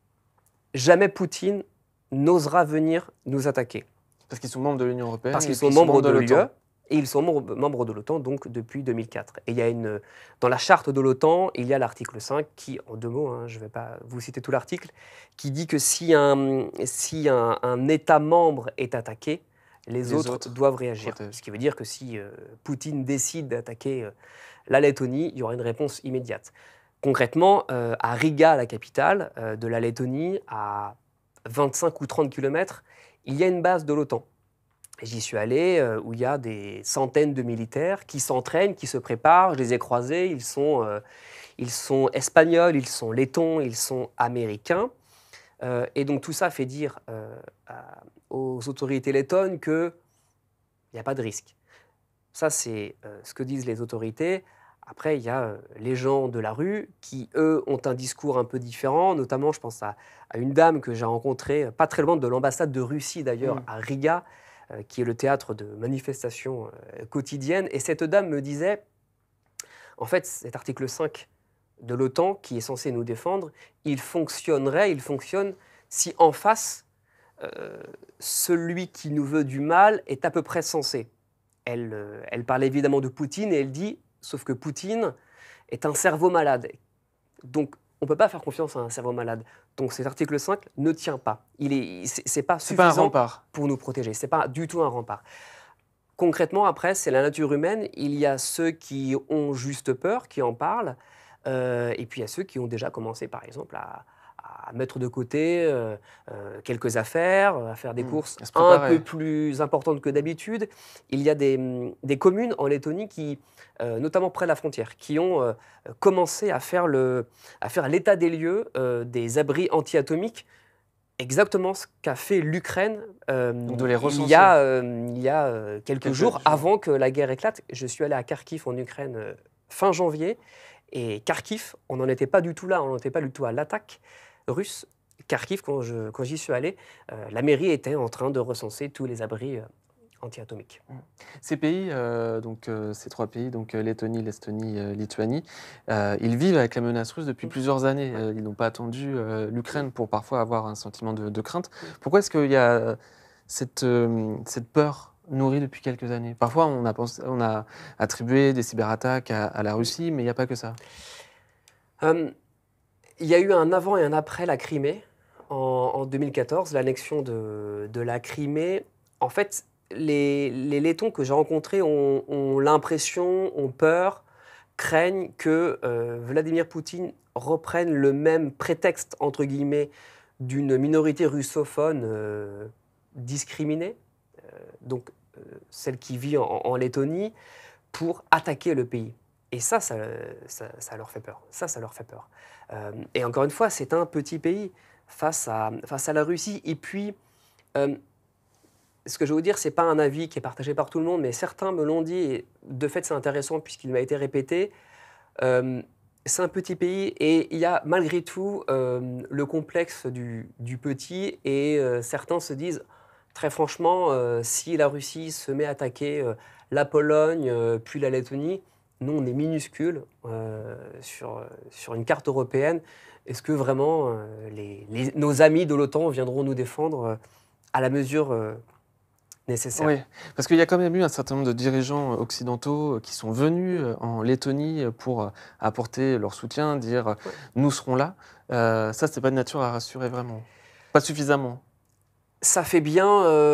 jamais Poutine n'osera venir nous attaquer. Parce qu'ils sont membres de l'Union européenne. Parce qu'ils sont membres de l'U E. Et ils sont membres de l'OTAN donc depuis deux mille quatre. Et il y a une, dans la charte de l'OTAN, il y a l'article cinq qui, en deux mots, hein, je ne vais pas vous citer tout l'article, qui dit que si un, si un, un État membre est attaqué, les, les autres, autres doivent réagir. Protège. Ce qui veut dire que si euh, Poutine décide d'attaquer euh, la Lettonie, il y aura une réponse immédiate. Concrètement, euh, à Riga, la capitale euh, de la Lettonie, à vingt-cinq ou trente kilomètres, il y a une base de l'OTAN. J'y suis allé, euh, où il y a des centaines de militaires qui s'entraînent, qui se préparent. Je les ai croisés, ils sont, euh, ils sont espagnols, ils sont lettons, ils sont américains. Euh, et donc tout ça fait dire euh, à, aux autorités lettonnes qu'il n'y a pas de risque. Ça, c'est euh, ce que disent les autorités. Après, il y a euh, les gens de la rue qui, eux, ont un discours un peu différent. Notamment, je pense à, à une dame que j'ai rencontrée, pas très loin de l'ambassade de Russie d'ailleurs, mmh. à Riga, Euh, qui est le théâtre de manifestations euh, quotidiennes. Et cette dame me disait, en fait, cet article cinq de l'OTAN, qui est censé nous défendre, il fonctionnerait, il fonctionne si en face, euh, celui qui nous veut du mal est à peu près censé. Elle, euh, elle parle évidemment de Poutine et elle dit, sauf que Poutine est un cerveau malade. Donc, on ne peut pas faire confiance à un cerveau malade. Donc cet article cinq ne tient pas. Il est, c'est pas suffisant pas un rempart. Pour nous protéger. C'est pas du tout un rempart. Concrètement, après, c'est la nature humaine. Il y a ceux qui ont juste peur, qui en parlent, euh, et puis il y a ceux qui ont déjà commencé, par exemple, à, à mettre de côté euh, euh, quelques affaires, à faire des mmh, courses un peu plus importantes que d'habitude. Il y a des, des communes en Lettonie qui, euh, notamment près de la frontière, qui ont euh, commencé à faire, le, à faire l'état des lieux euh, des abris anti-atomiques, exactement ce qu'a fait l'Ukraine euh, il y a, euh, il y a euh, quelques, quelques jours, jours avant que la guerre éclate. Je suis allé à Kharkiv en Ukraine euh, fin janvier, et Kharkiv, on n'en était pas du tout là, on n'en était pas du tout à l'attaque russe. Kharkiv, quand, je, quand j'y suis allé, euh, la mairie était en train de recenser tous les abris euh, anti-atomiques. Ces pays, euh, donc euh, ces trois pays, donc euh, Lettonie, l'Estonie, euh, Lituanie, euh, ils vivent avec la menace russe depuis plusieurs années. Euh, ils n'ont pas attendu euh, l'Ukraine pour parfois avoir un sentiment de, de crainte. Pourquoi est-ce qu'il y a cette, euh, cette peur nourrie depuis quelques années? Parfois, on a, pensé, on a attribué des cyberattaques à, à la Russie, mais il n'y a pas que ça. Euh, il y a eu un avant et un après la Crimée, en, en deux mille quatorze, l'annexion de, de la Crimée. En fait, Les, les Lettons que j'ai rencontrés ont, ont l'impression, ont peur, craignent que euh, Vladimir Poutine reprenne le même prétexte, entre guillemets, d'une minorité russophone euh, discriminée, euh, donc euh, celle qui vit en, en Lettonie, pour attaquer le pays. Et ça ça, ça, ça leur fait peur. Ça, ça leur fait peur. Euh, et encore une fois, c'est un petit pays face à, face à la Russie. Et puis, euh, ce que je veux vous dire, ce n'est pas un avis qui est partagé par tout le monde, mais certains me l'ont dit, et de fait c'est intéressant puisqu'il m'a été répété. Euh, c'est un petit pays et il y a malgré tout euh, le complexe du, du petit, et euh, certains se disent, très franchement, euh, si la Russie se met à attaquer euh, la Pologne, euh, puis la Lettonie, nous on est minuscules euh, sur, sur une carte européenne. Est-ce que vraiment euh, les, les, nos amis de l'OTAN viendront nous défendre euh, à la mesure euh, nécessaire? Oui, parce qu'il y a quand même eu un certain nombre de dirigeants occidentaux qui sont venus en Lettonie pour apporter leur soutien, dire ouais. nous serons là. Euh, ça, c'est pas de nature à rassurer vraiment, pas suffisamment. Ça fait bien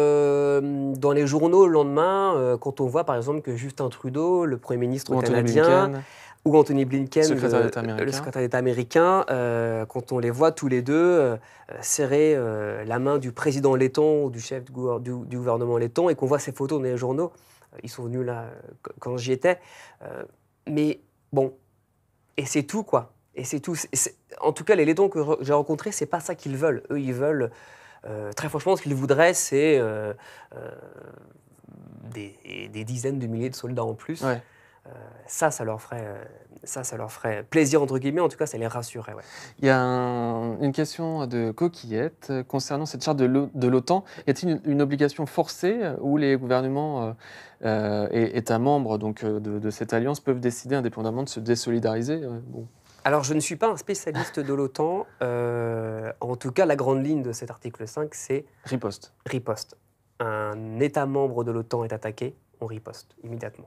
euh, dans les journaux le lendemain, euh, quand on voit par exemple que Justin Trudeau, le Premier ministre canadien, ou Anthony Blinken, secrétaire le, d'État américain. le secrétaire d'État américain, euh, quand on les voit tous les deux euh, serrer euh, la main du président letton ou du chef du, gouver- du, du gouvernement letton et qu'on voit ces photos dans les journaux, euh, ils sont venus là euh, quand j'y étais. Euh, mais bon, et c'est tout quoi. Et c'est tout. C'est- c'est- en tout cas, les lettons que re- j'ai rencontrés, c'est pas ça qu'ils veulent. Eux, ils veulent, euh, très franchement, ce qu'ils voudraient, c'est euh, euh, des, des dizaines de milliers de soldats en plus. Ouais. Euh, ça, ça leur ferait, euh, ça, ça leur ferait plaisir entre guillemets. En tout cas, ça les rassurerait. Ouais. Il y a un- une question de Coquillette euh, concernant cette charte de l'O- de l'OTAN. Y a-t-il une, une obligation forcée euh, où les gouvernements euh, euh, et États membres donc, euh, de, de cette alliance peuvent décider indépendamment de se désolidariser? Euh, bon. Alors, je ne suis pas un spécialiste de l'OTAN. Euh, en tout cas, la grande ligne de cet article cinq, c'est Riposte. riposte. Un État membre de l'OTAN est attaqué, on riposte immédiatement.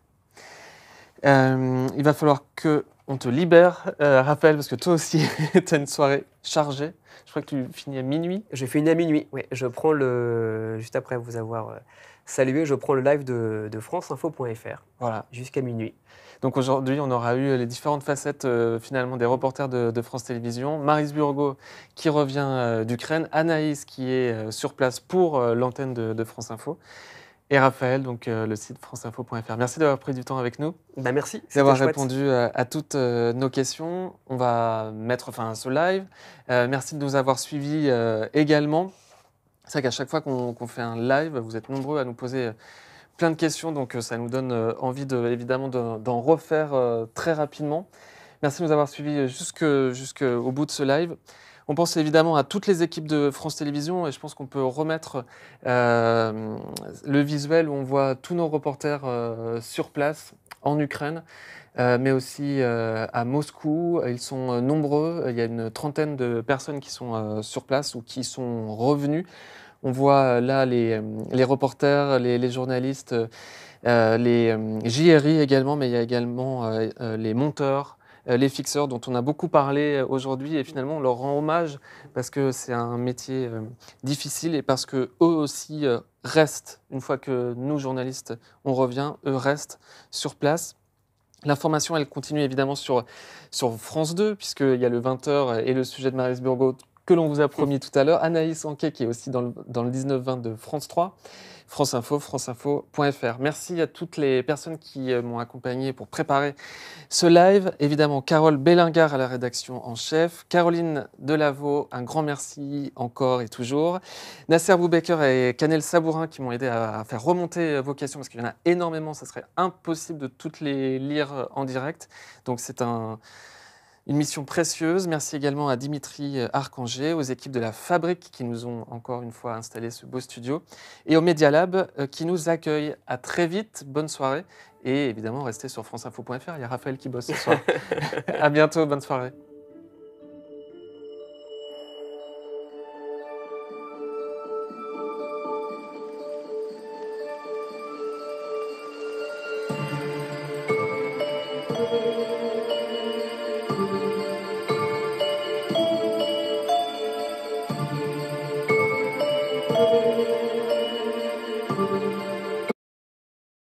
Euh, il va falloir que on te libère, euh, Raphaël, parce que toi aussi, tu as une soirée chargée. Je crois que tu finis à minuit. Je finis à minuit. Oui, je prends le juste après vous avoir euh, salué, je prends le live de, de franceinfo point f r Voilà. jusqu'à minuit. Donc aujourd'hui, on aura eu les différentes facettes euh, finalement des reporters de, de France Télévisions. Maryse Burgot qui revient euh, d'Ukraine, Anaïs qui est euh, sur place pour euh, l'antenne de, de France Info, et Raphaël, donc euh, le site franceinfo point f r. Merci d'avoir pris du temps avec nous, Bah merci. c'était d'avoir chouette. répondu à, à toutes euh, nos questions. On va mettre fin à ce live. Euh, merci de nous avoir suivis euh, également. C'est vrai qu'à chaque fois qu'on qu'on fait un live, vous êtes nombreux à nous poser plein de questions, donc euh, ça nous donne euh, envie de, évidemment de- d'en refaire euh, très rapidement. Merci de nous avoir suivis jusque- jusqu'au bout de ce live. On pense évidemment à toutes les équipes de France Télévisions et je pense qu'on peut remettre euh, le visuel où on voit tous nos reporters euh, sur place en Ukraine, euh, mais aussi euh, à Moscou. Ils sont euh, nombreux, il y a une trentaine de personnes qui sont euh, sur place ou qui sont revenues. On voit euh, là les, euh, les reporters, les, les journalistes, euh, les euh, J R I également, mais il y a également euh, euh, les monteurs, euh, les fixeurs dont on a beaucoup parlé euh, aujourd'hui et finalement on leur rend hommage parce que c'est un métier euh, difficile et parce que eux aussi euh, restent, une fois que nous journalistes on revient, eux restent sur place. L'information, elle continue évidemment sur, sur France deux, puisqu'il y a le vingt heures et le sujet de Maryse Burgot que l'on vous a promis tout à l'heure. Anaïs Anquet, qui est aussi dans le, dans le dix-neuf vingt de France trois. France Info, franceinfo point f r. Merci à toutes les personnes qui euh, m'ont accompagné pour préparer ce live. Évidemment, Carole Bellingard à la rédaction en chef. Caroline Delaveau, un grand merci encore et toujours. Nasser Boubaker et Canel Sabourin qui m'ont aidé à, à faire remonter vos questions parce qu'il y en a énormément. Ça serait impossible de toutes les lire en direct. Donc c'est un... une mission précieuse. Merci également à Dimitri Arcangé, aux équipes de la Fabrique qui nous ont encore une fois installé ce beau studio et au Media Lab euh, qui nous accueille. À très vite, bonne soirée et évidemment restez sur franceinfo point f r. Il y a Raphaël qui bosse ce soir. À bientôt, bonne soirée. Thank you.